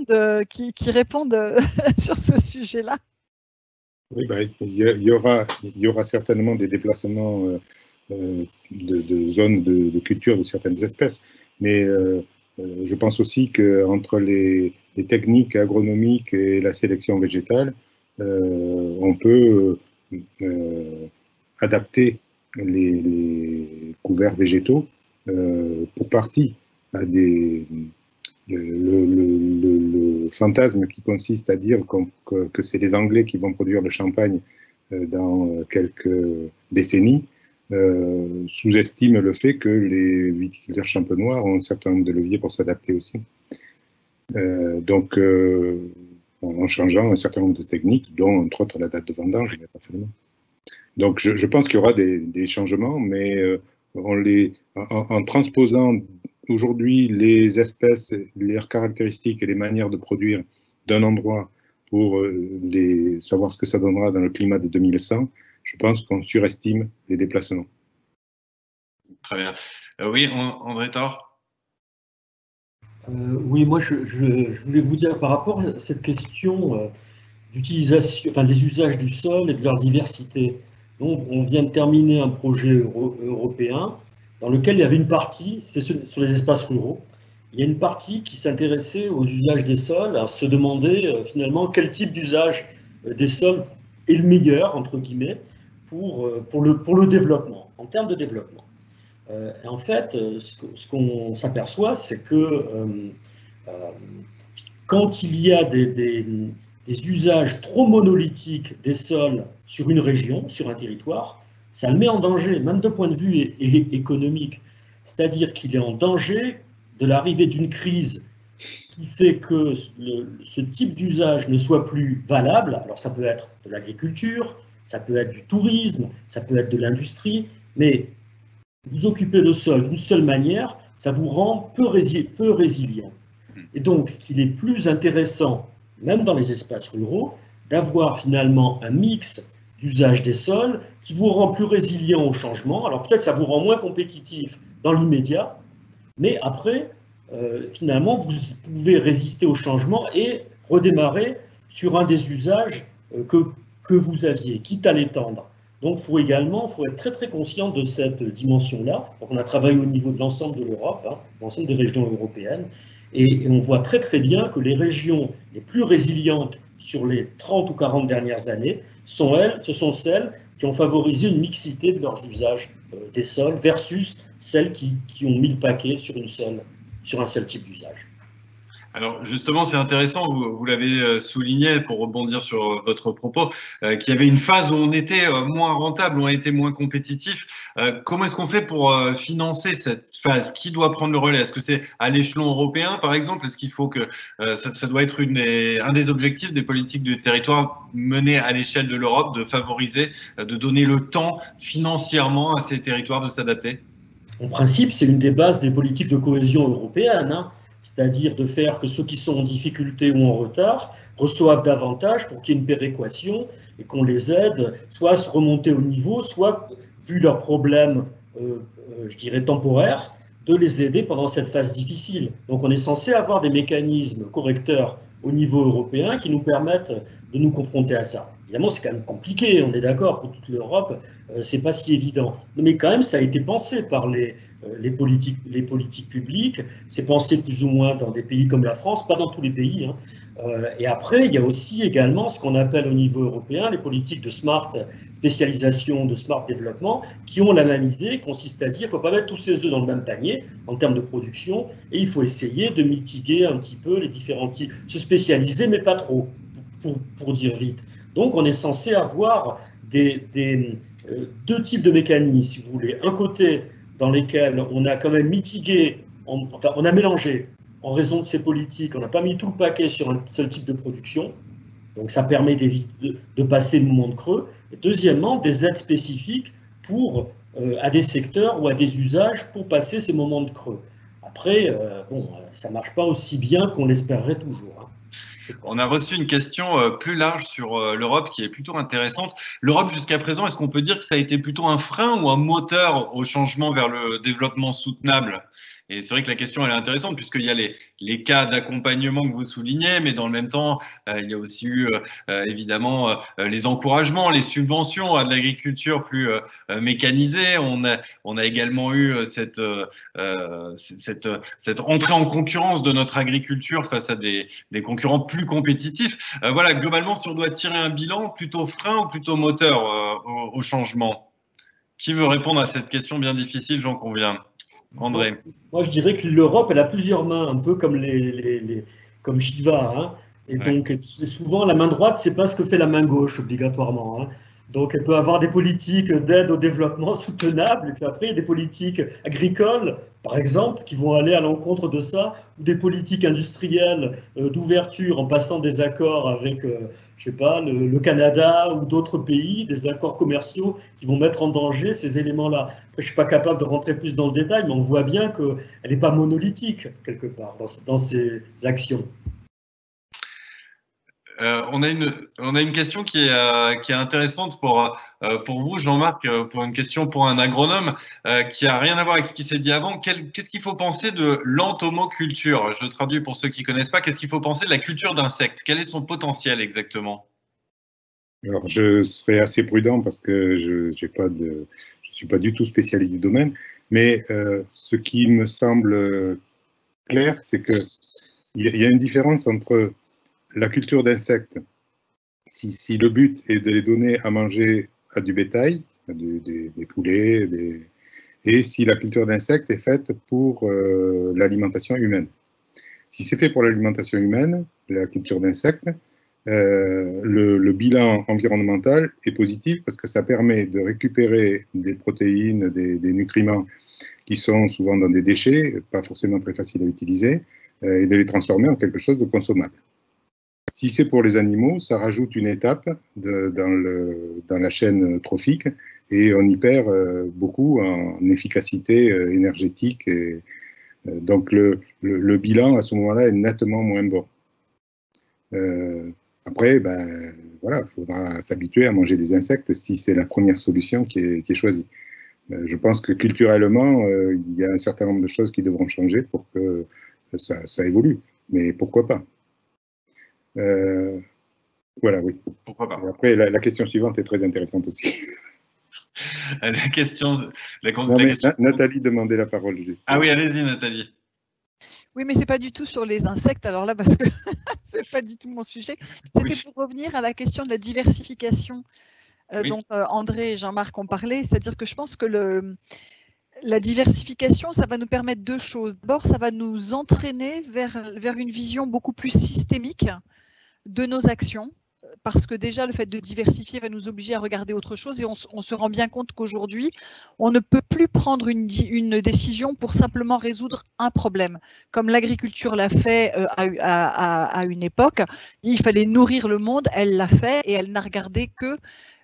sur ce sujet-là. Oui, il y aura certainement des déplacements de zones de culture de certaines espèces, mais je pense aussi qu'entre les techniques agronomiques et la sélection végétale, on peut adapter les couverts végétaux pour partie à le fantasme qui consiste à dire que c'est les Anglais qui vont produire le champagne dans quelques décennies, sous-estime le fait que les viticulteurs champenois ont un certain nombre de leviers pour s'adapter aussi. Donc, en changeant un certain nombre de techniques, dont entre autres la date de vendange, donc je pense qu'il y aura des changements, mais en transposant aujourd'hui les espèces, leurs caractéristiques et les manières de produire d'un endroit pour savoir ce que ça donnera dans le climat de 2100, je pense qu'on surestime les déplacements. Très bien. Oui, André Thor. Oui, moi je voulais vous dire par rapport à cette question d'utilisation, des usages du sol et de leur diversité. Donc, on vient de terminer un projet européen dans lequel il y avait une partie, c'était sur les espaces ruraux, il y a une partie qui s'intéressait aux usages des sols, à se demander finalement quel type d'usage des sols est le meilleur, entre guillemets, pour le développement, en termes de développement. Et en fait, ce qu'on s'aperçoit, c'est que quand il y a des usages trop monolithiques des sols sur une région, sur un territoire, ça le met en danger, même de point de vue économique. C'est-à-dire qu'il est en danger de l'arrivée d'une crise qui fait que ce type d'usage ne soit plus valable. Alors ça peut être de l'agriculture, ça peut être du tourisme, ça peut être de l'industrie, mais vous occupez le sol d'une seule manière, ça vous rend peu résilient. Et donc, il est plus intéressant, même dans les espaces ruraux, d'avoir finalement un mix d'usage des sols qui vous rend plus résilient au changement. Alors peut-être ça vous rend moins compétitif dans l'immédiat, mais après, finalement, vous pouvez résister au changement et redémarrer sur un des usages que vous aviez, quitte à l'étendre. Donc, il faut être très très conscient de cette dimension-là. Donc, on a travaillé au niveau de l'ensemble de l'Europe, l'ensemble des régions européennes, et on voit très très bien que les régions les plus résilientes sur les 30 ou 40 dernières années ce sont celles qui ont favorisé une mixité de leurs usages des sols versus celles qui ont mis le paquet sur un seul type d'usage. Alors justement, c'est intéressant, vous l'avez souligné pour rebondir sur votre propos, qu'il y avait une phase où on était moins rentable, où on était moins compétitif. Comment est-ce qu'on fait pour financer cette phase? Qui doit prendre le relais? Est-ce que c'est à l'échelon européen, par exemple? Est-ce qu'il faut que ça doit être un des objectifs des politiques du territoire menées à l'échelle de l'Europe, de favoriser, de donner le temps financièrement à ces territoires de s'adapter? En principe, c'est une des bases des politiques de cohésion européenne, c'est-à-dire de faire que ceux qui sont en difficulté ou en retard reçoivent davantage pour qu'il y ait une péréquation et qu'on les aide soit à se remonter au niveau, soit, vu leurs problèmes, je dirais, temporaires, de les aider pendant cette phase difficile. Donc on est censé avoir des mécanismes correcteurs au niveau européen qui nous permettent de nous confronter à ça. Évidemment, c'est quand même compliqué, on est d'accord, pour toute l'Europe, c'est pas si évident. Mais quand même, ça a été pensé par les politiques publiques, c'est pensé plus ou moins dans des pays comme la France, pas dans tous les pays, hein. Et après, il y a aussi également ce qu'on appelle au niveau européen les politiques de smart spécialisation, de smart développement, qui ont la même idée, consiste à dire qu'il ne faut pas mettre tous ses œufs dans le même panier en termes de production, et il faut essayer de mitiguer un petit peu les différents types, se spécialiser, mais pas trop, pour dire vite. Donc, on est censé avoir deux types de mécanismes, si vous voulez. Un côté dans lesquels on a quand même mitigué, enfin, on a mélangé en raison de ces politiques, on n'a pas mis tout le paquet sur un seul type de production, donc ça permet de passer le moment de creux. Et deuxièmement, des aides spécifiques à des secteurs ou à des usages pour passer ces moments de creux. Après, bon, ça ne marche pas aussi bien qu'on l'espérerait toujours, hein. On a reçu une question plus large sur l'Europe qui est plutôt intéressante. L'Europe, jusqu'à présent, est-ce qu'on peut dire que ça a été plutôt un frein ou un moteur au changement vers le développement soutenable? Et c'est vrai que la question elle est intéressante puisqu'il y a les cas d'accompagnement que vous soulignez, mais dans le même temps, il y a aussi eu évidemment les encouragements, les subventions à de l'agriculture plus mécanisée. On a également eu cette entrée en concurrence de notre agriculture face à des concurrents plus compétitifs. Voilà, globalement, si on doit tirer un bilan, plutôt frein ou plutôt moteur au changement? Qui veut répondre à cette question bien difficile, j'en conviens? André. Moi, je dirais que l'Europe, elle a plusieurs mains, un peu comme comme Shiva, hein. Et Ouais. donc, souvent, la main droite, c'est pas ce que fait la main gauche, obligatoirement, hein. Donc, elle peut avoir des politiques d'aide au développement soutenable, et puis après, il y a des politiques agricoles, par exemple, qui vont aller à l'encontre de ça, ou des politiques industrielles d'ouverture en passant des accords avec, je sais pas, le Canada ou d'autres pays, des accords commerciaux qui vont mettre en danger ces éléments-là. Après, je ne suis pas capable de rentrer plus dans le détail, mais on voit bien qu'elle n'est pas monolithique, quelque part, dans ses actions. On a une question qui est intéressante pour vous, Jean-Marc, pour une question pour un agronome qui a rien à voir avec ce qui s'est dit avant. Qu'est-ce qu'il faut penser de l'entomoculture? Je traduis pour ceux qui connaissent pas. Qu'est-ce qu'il faut penser de la culture d'insectes? Quel est son potentiel exactement? Alors, je serai assez prudent parce que je suis pas du tout spécialiste du domaine, mais ce qui me semble clair, c'est que il y a une différence entre la culture d'insectes, si le but est de les donner à manger à du bétail, à des poulets, et si la culture d'insectes est faite pour l'alimentation humaine. Si c'est fait pour l'alimentation humaine, la culture d'insectes, le bilan environnemental est positif parce que ça permet de récupérer des protéines, des nutriments qui sont souvent dans des déchets, pas forcément très faciles à utiliser, et de les transformer en quelque chose de consommable. Si c'est pour les animaux, ça rajoute une étape dans la chaîne trophique et on y perd beaucoup en efficacité énergétique. Et, donc le bilan à ce moment-là est nettement moins bon. Après, ben, voilà, il faudra s'habituer à manger des insectes si c'est la première solution qui est choisie. Je pense que culturellement, il y a un certain nombre de choses qui devront changer pour que ça évolue. Mais pourquoi pas? Voilà, oui. Pourquoi pas? Après, la question suivante est très intéressante aussi. La question. Nathalie demandait la parole juste. Ah oui, allez-y, Nathalie. Oui, mais c'est pas du tout sur les insectes, alors là, parce que c'est pas du tout mon sujet. C'était pour revenir à la question de la diversification dont André et Jean-Marc ont parlé, c'est-à-dire que je pense que la diversification, ça va nous permettre deux choses. D'abord, ça va nous entraîner vers une vision beaucoup plus systémique de nos actions, parce que déjà, le fait de diversifier va nous obliger à regarder autre chose et on se rend bien compte qu'aujourd'hui, on ne peut plus prendre une décision pour simplement résoudre un problème. Comme l'agriculture l'a fait à une époque, il fallait nourrir le monde, elle l'a fait et elle n'a regardé que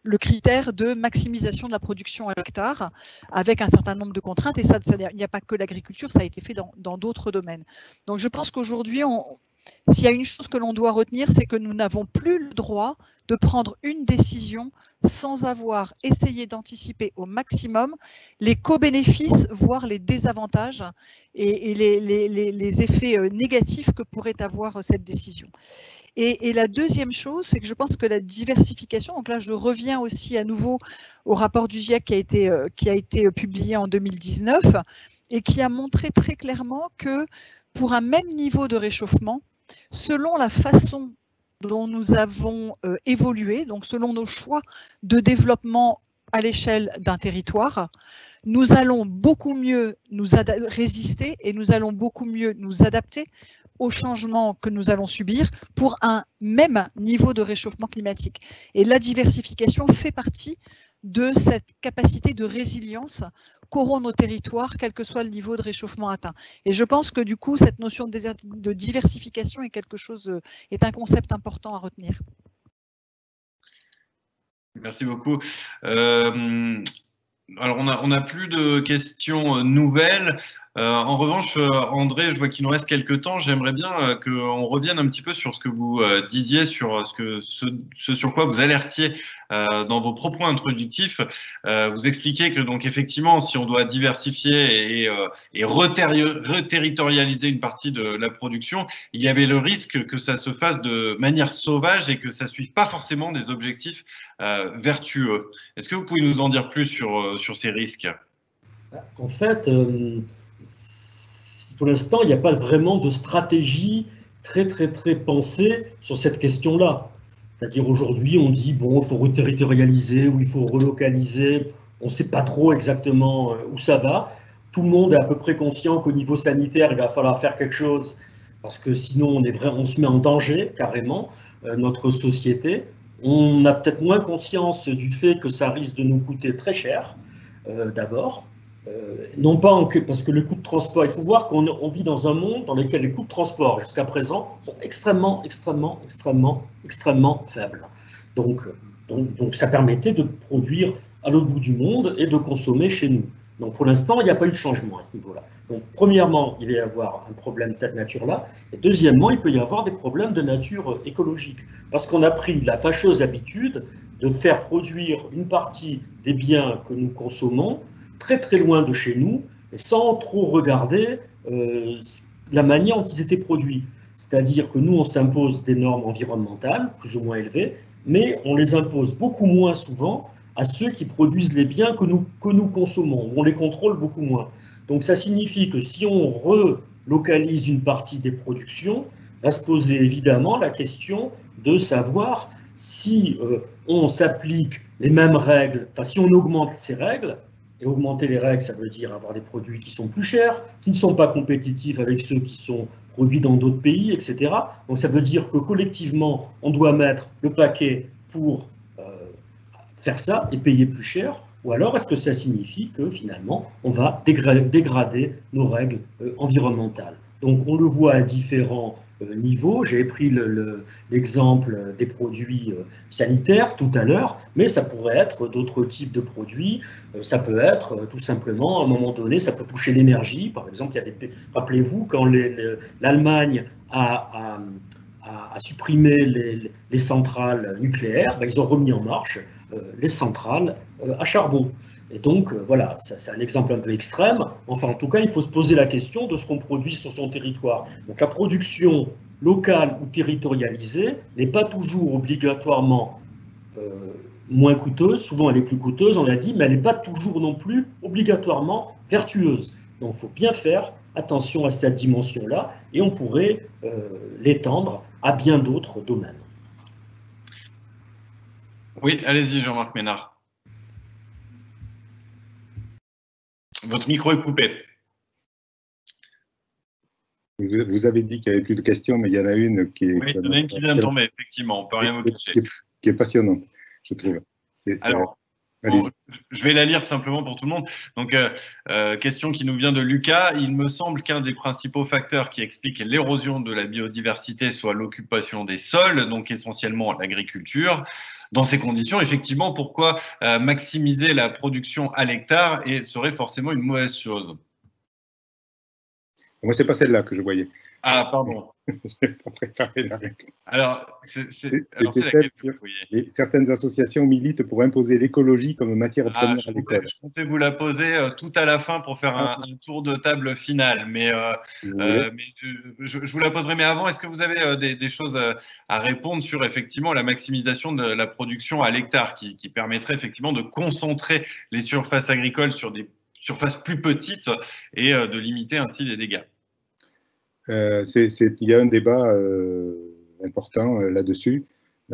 le critère de maximisation de la production à l'hectare avec un certain nombre de contraintes. Et ça, il n'y a pas que l'agriculture, ça a été fait dans d'autres domaines. Donc je pense qu'aujourd'hui, s'il y a une chose que l'on doit retenir, c'est que nous n'avons plus le droit de prendre une décision sans avoir essayé d'anticiper au maximum les co-bénéfices, voire les désavantages et les effets négatifs que pourrait avoir cette décision. Et la deuxième chose, c'est que je pense que la diversification, donc là je reviens aussi à nouveau au rapport du GIEC qui a été publié en 2019 et qui a montré très clairement que pour un même niveau de réchauffement, selon la façon dont nous avons évolué, donc selon nos choix de développement à l'échelle d'un territoire, nous allons beaucoup mieux nous résister et nous allons beaucoup mieux nous adapter aux changements que nous allons subir pour un même niveau de réchauffement climatique. Et la diversification fait partie de cette capacité de résilience qu'auront nos territoires, quel que soit le niveau de réchauffement atteint. Et je pense que du coup, cette notion de diversification est un concept important à retenir. Merci beaucoup. Alors, on n'a plus de questions nouvelles. En revanche, André, je vois qu'il nous reste quelques temps. J'aimerais bien qu'on revienne un petit peu sur ce que vous disiez, sur ce sur quoi vous alertiez dans vos propos introductifs. Vous expliquez que donc effectivement, si on doit diversifier et reterritorialiser une partie de la production, il y avait le risque que ça se fasse de manière sauvage et que ça suive pas forcément des objectifs vertueux. Est-ce que vous pouvez nous en dire plus sur ces risques? En fait, pour l'instant, il n'y a pas vraiment de stratégie très pensée sur cette question-là. C'est-à-dire aujourd'hui, on dit, bon, il faut reterritorialiser ou il faut relocaliser. On ne sait pas trop exactement où ça va. Tout le monde est à peu près conscient qu'au niveau sanitaire, il va falloir faire quelque chose parce que sinon, on se met en danger carrément, notre société. On a peut-être moins conscience du fait que ça risque de nous coûter très cher, d'abord. Non pas parce que le coût de transport, il faut voir qu'on vit dans un monde dans lequel les coûts de transport jusqu'à présent sont extrêmement faibles. Donc ça permettait de produire à l'autre bout du monde et de consommer chez nous. Donc pour l'instant, il n'y a pas eu de changement à ce niveau-là. Donc premièrement, il va y avoir un problème de cette nature-là, et deuxièmement, il peut y avoir des problèmes de nature écologique, parce qu'on a pris la fâcheuse habitude de faire produire une partie des biens que nous consommons très loin de chez nous, et sans trop regarder la manière dont ils étaient produits. C'est-à-dire que nous, on s'impose des normes environnementales, plus ou moins élevées, mais on les impose beaucoup moins souvent à ceux qui produisent les biens que nous consommons. On les contrôle beaucoup moins. Donc ça signifie que si on relocalise une partie des productions, va se poser évidemment la question de savoir si on s'applique les mêmes règles, enfin si on augmente ces règles. Et augmenter les règles, ça veut dire avoir des produits qui sont plus chers, qui ne sont pas compétitifs avec ceux qui sont produits dans d'autres pays, etc. Donc ça veut dire que collectivement, on doit mettre le paquet pour faire ça et payer plus cher. Ou alors est-ce que ça signifie que finalement, on va dégrader nos règles environnementales? Donc on le voit à différents niveaux. J'ai pris l'exemple des produits sanitaires tout à l'heure, mais ça pourrait être d'autres types de produits. Ça peut être tout simplement, à un moment donné, ça peut toucher l'énergie. Par exemple, rappelez-vous, quand l'Allemagne a supprimé les centrales nucléaires, ben, ils ont remis en marche les centrales à charbon. Et donc, voilà, c'est un exemple un peu extrême. Enfin, en tout cas, il faut se poser la question de ce qu'on produit sur son territoire. Donc, la production locale ou territorialisée n'est pas toujours obligatoirement moins coûteuse. Souvent, elle est plus coûteuse, on l'a dit, mais elle n'est pas toujours non plus obligatoirement vertueuse. Donc, il faut bien faire attention à cette dimension-là et on pourrait l'étendre à bien d'autres domaines. Oui, allez-y, Jean-Marc Ménard. Votre micro est coupé. Vous avez dit qu'il n'y avait plus de questions, mais il y en a une qui est... Oui, il y en a une qui vient de tomber, effectivement, on ne peut rien vous cacher. Qui est passionnante, je trouve. Alors, bon, je vais la lire simplement pour tout le monde. Donc, question qui nous vient de Lucas. Il me semble qu'un des principaux facteurs qui explique l'érosion de la biodiversité soit l'occupation des sols, donc essentiellement l'agriculture. dans ces conditions, effectivement, pourquoi maximiser la production à l'hectare serait forcément une mauvaise chose? Moi, c'est pas celle-là que je voyais. Ah, pardon. Je n'ai pas préparé la réponse. Alors, c'est laquelle que vous voyez. Certaines associations militent pour imposer l'écologie comme matière première à l'école. Je comptais vous la poser tout à la fin pour faire un tour de table final, mais je vous la poserai. Mais avant, est-ce que vous avez des choses à répondre sur effectivement la maximisation de la production à l'hectare qui permettrait effectivement de concentrer les surfaces agricoles sur des surfaces plus petites et de limiter ainsi les dégâts? Il y a un débat important là-dessus.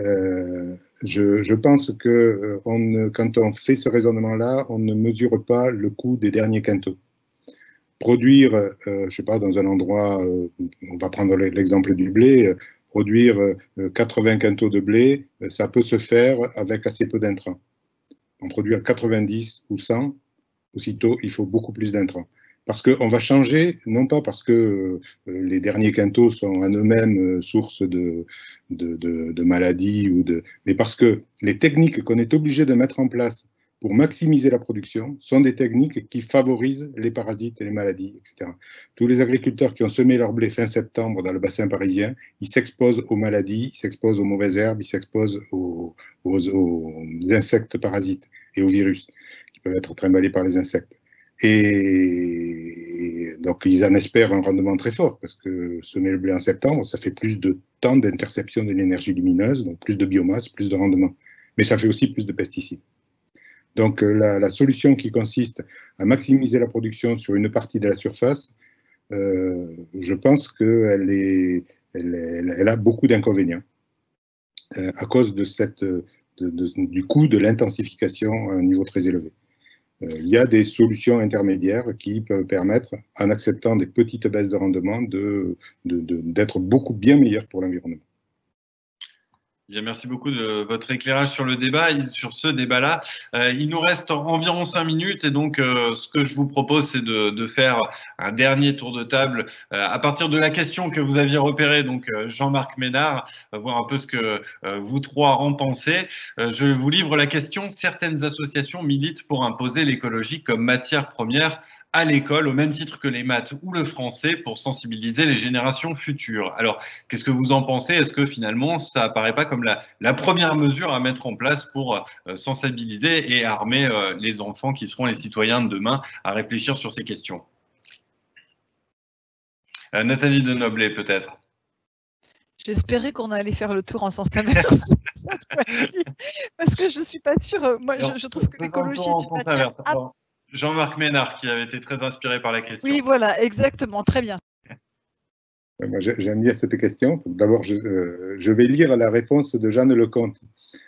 Je pense que quand on fait ce raisonnement-là, on ne mesure pas le coût des derniers quintaux. Produire, je ne sais pas, dans un endroit, on va prendre l'exemple du blé, produire 80 quintaux de blé, ça peut se faire avec assez peu d'intrants. En produire 90 ou 100, aussitôt, il faut beaucoup plus d'intrants. Parce qu'on va changer, non pas parce que les derniers quintaux sont en eux-mêmes source de maladies, mais parce que les techniques qu'on est obligé de mettre en place pour maximiser la production sont des techniques qui favorisent les parasites et les maladies, etc. Tous les agriculteurs qui ont semé leur blé fin septembre dans le bassin parisien, ils s'exposent aux maladies, ils s'exposent aux mauvaises herbes, ils s'exposent aux insectes parasites et aux virus qui peuvent être trimballés par les insectes. Et donc, ils en espèrent un rendement très fort, parce que semer le blé en septembre, ça fait plus de temps d'interception de l'énergie lumineuse, donc plus de biomasse, plus de rendement. Mais ça fait aussi plus de pesticides. Donc, la solution qui consiste à maximiser la production sur une partie de la surface, je pense qu'elle a beaucoup d'inconvénients à cause du coût de l'intensification à un niveau très élevé. Il y a des solutions intermédiaires qui peuvent permettre, en acceptant des petites baisses de rendement, d'être beaucoup bien meilleurs pour l'environnement. Bien, merci beaucoup de votre éclairage sur le débat. Sur ce débat-là, il nous reste environ 5 minutes et donc ce que je vous propose, c'est de faire un dernier tour de table à partir de la question que vous aviez repérée, donc Jean-Marc Ménard, voir un peu ce que vous trois en pensez. Je vous livre la question. Certaines associations militent pour imposer l'écologie comme matière première à l'école, au même titre que les maths ou le français, pour sensibiliser les générations futures. Alors, qu'est-ce que vous en pensez? Est-ce que finalement, ça apparaît pas comme la première mesure à mettre en place pour sensibiliser et armer les enfants qui seront les citoyens de demain à réfléchir sur ces questions? Nathalie Denoblet, peut-être. J'espérais qu'on allait faire le tour en sens inverse cette fois-ci, parce que je ne suis pas sûre. Moi, je trouve que l'écologie est une matière Jean-Marc Ménard, qui avait été très inspiré par la question. Oui, voilà, exactement, très bien. Moi, j'aime bien cette question. D'abord, je vais lire la réponse de Jeanne Lecomte.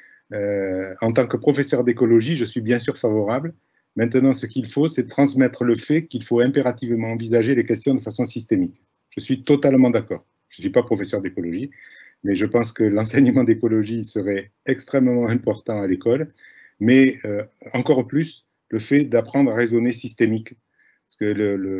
En tant que professeur d'écologie, je suis bien sûr favorable. Maintenant, ce qu'il faut, c'est transmettre le fait qu'il faut impérativement envisager les questions de façon systémique. Je suis totalement d'accord. Je ne suis pas professeur d'écologie, mais je pense que l'enseignement d'écologie serait extrêmement important à l'école, mais encore plus, le fait d'apprendre à raisonner systémique. Parce que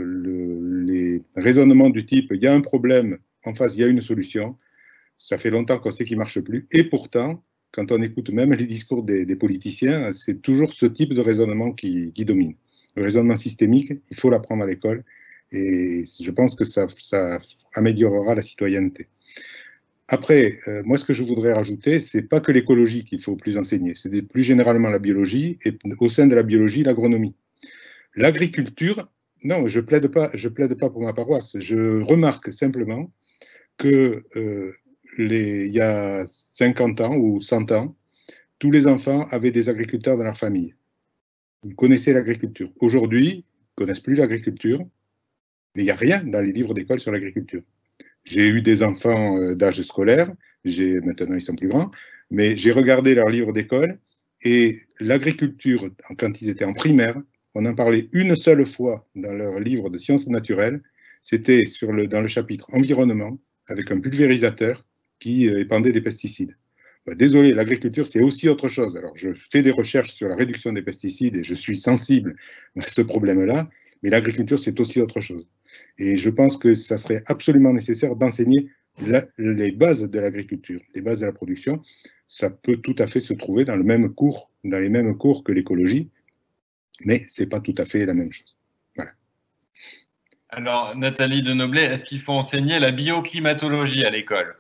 les raisonnements du type, il y a un problème, en face, il y a une solution, ça fait longtemps qu'on sait qu'il ne marche plus. Et pourtant, quand on écoute même les discours des politiciens, c'est toujours ce type de raisonnement qui domine. Le raisonnement systémique, il faut l'apprendre à l'école. Et je pense que ça améliorera la citoyenneté. Après, moi, ce que je voudrais rajouter, c'est pas que l'écologie qu'il faut plus enseigner, c'est plus généralement la biologie et au sein de la biologie, l'agronomie. L'agriculture, non, je plaide pas pour ma paroisse. Je remarque simplement que il y a 50 ans ou 100 ans, tous les enfants avaient des agriculteurs dans leur famille. Ils connaissaient l'agriculture. Aujourd'hui, ils ne connaissent plus l'agriculture, mais il n'y a rien dans les livres d'école sur l'agriculture. J'ai eu des enfants d'âge scolaire, maintenant ils sont plus grands, mais j'ai regardé leurs livres d'école et l'agriculture, quand ils étaient en primaire, on en parlait une seule fois dans leur livre de sciences naturelles, c'était dans le chapitre environnement, avec un pulvérisateur qui épandait des pesticides. Désolé, l'agriculture c'est aussi autre chose. Alors je fais des recherches sur la réduction des pesticides et je suis sensible à ce problème-là, mais l'agriculture c'est aussi autre chose. Et je pense que ça serait absolument nécessaire d'enseigner les bases de l'agriculture, les bases de la production. ça peut tout à fait se trouver dans les mêmes cours que l'écologie, mais c'est pas tout à fait la même chose. Voilà. Alors, Nathalie Denoblet, est-ce qu'il faut enseigner la bioclimatologie à l'école?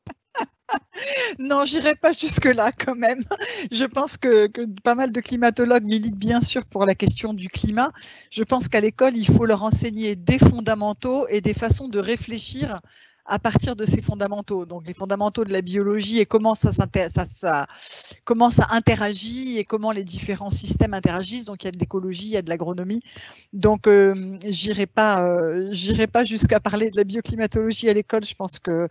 Non, j'irai pas jusque-là quand même. Je pense que pas mal de climatologues militent bien sûr pour la question du climat. Je pense qu'à l'école, il faut leur enseigner des fondamentaux et des façons de réfléchir à partir de ces fondamentaux. Donc les fondamentaux de la biologie et comment ça interagit et comment les différents systèmes interagissent. Donc il y a de l'écologie, il y a de l'agronomie. Donc j'irai pas jusqu'à parler de la bioclimatologie à l'école. Je pense que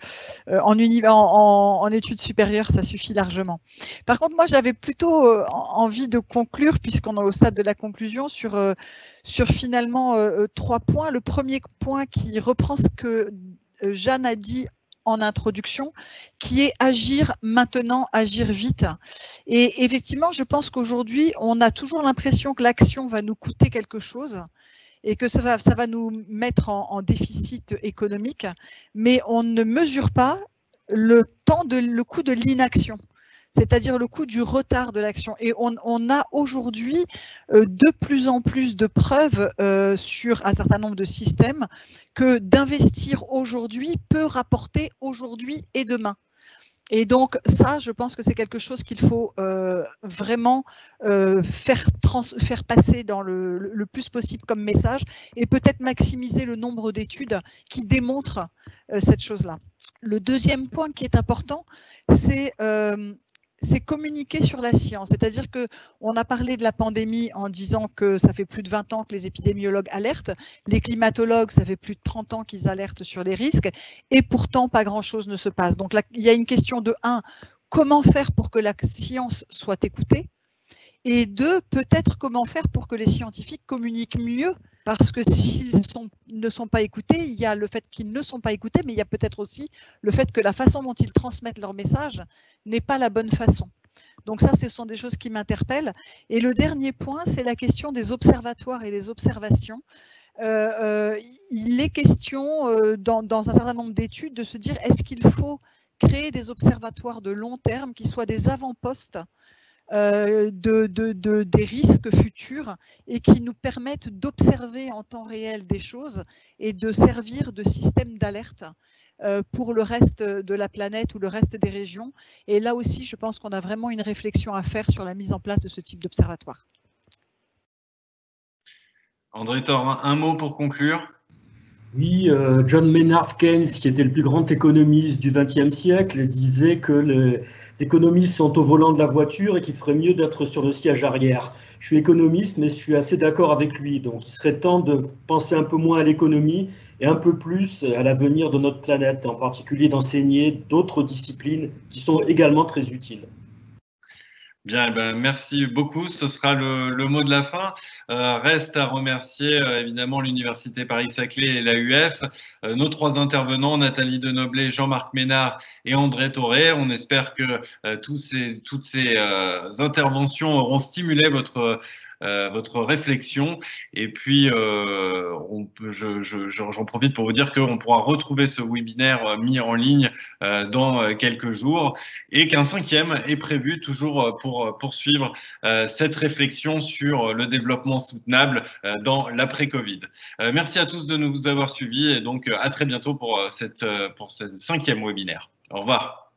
en études supérieures, ça suffit largement. Par contre, moi j'avais plutôt envie de conclure, puisqu'on est au stade de la conclusion, sur finalement 3 points. Le premier point qui reprend ce que Jeanne a dit en introduction, qui est agir maintenant, agir vite. Et effectivement, je pense qu'aujourd'hui, on a toujours l'impression que l'action va nous coûter quelque chose et que ça va nous mettre en déficit économique, mais on ne mesure pas le coût de l'inaction, c'est-à-dire le coût du retard de l'action. Et on a aujourd'hui de plus en plus de preuves sur un certain nombre de systèmes que d'investir aujourd'hui peut rapporter aujourd'hui et demain. Et donc ça, je pense que c'est quelque chose qu'il faut vraiment faire passer dans le plus possible comme message et peut-être maximiser le nombre d'études qui démontrent cette chose-là. Le deuxième point qui est important, c'est communiquer sur la science. C'est-à-dire qu'on a parlé de la pandémie en disant que ça fait plus de 20 ans que les épidémiologues alertent, les climatologues, ça fait plus de 30 ans qu'ils alertent sur les risques, et pourtant pas grand-chose ne se passe. Donc là, il y a une question de 1, comment faire pour que la science soit écoutée, et 2, peut-être comment faire pour que les scientifiques communiquent mieux, parce que s'ils ne sont pas écoutés, il y a le fait qu'ils ne sont pas écoutés, mais il y a peut-être aussi le fait que la façon dont ils transmettent leur message n'est pas la bonne façon. Donc ça, ce sont des choses qui m'interpellent. Et le dernier point, c'est la question des observatoires et des observations. Il est question, dans un certain nombre d'études, de se dire est-ce qu'il faut créer des observatoires de long terme qui soient des avant-postes des risques futurs et qui nous permettent d'observer en temps réel des choses et de servir de système d'alerte pour le reste de la planète ou le reste des régions. Et là aussi, je pense qu'on a vraiment une réflexion à faire sur la mise en place de ce type d'observatoire. André Thorin, un mot pour conclure. Oui, John Maynard Keynes, qui était le plus grand économiste du XXe siècle, disait que les économistes sont au volant de la voiture et qu'il ferait mieux d'être sur le siège arrière. Je suis économiste, mais je suis assez d'accord avec lui. Donc, il serait temps de penser un peu moins à l'économie et un peu plus à l'avenir de notre planète, en particulier d'enseigner d'autres disciplines qui sont également très utiles. Bien, merci beaucoup. Ce sera le mot de la fin. Reste à remercier évidemment l'Université Paris-Saclay et l'AUF, nos 3 intervenants, Nathalie Denoblet, Jean-Marc Ménard et André Thoré. On espère que toutes ces interventions auront stimulé votre réflexion. Et puis, j'en profite pour vous dire qu'on pourra retrouver ce webinaire mis en ligne dans quelques jours et qu'un 5e est prévu toujours pour poursuivre cette réflexion sur le développement soutenable dans l'après-Covid. Merci à tous de nous avoir suivis et donc à très bientôt pour ce 5e webinaire. Au revoir.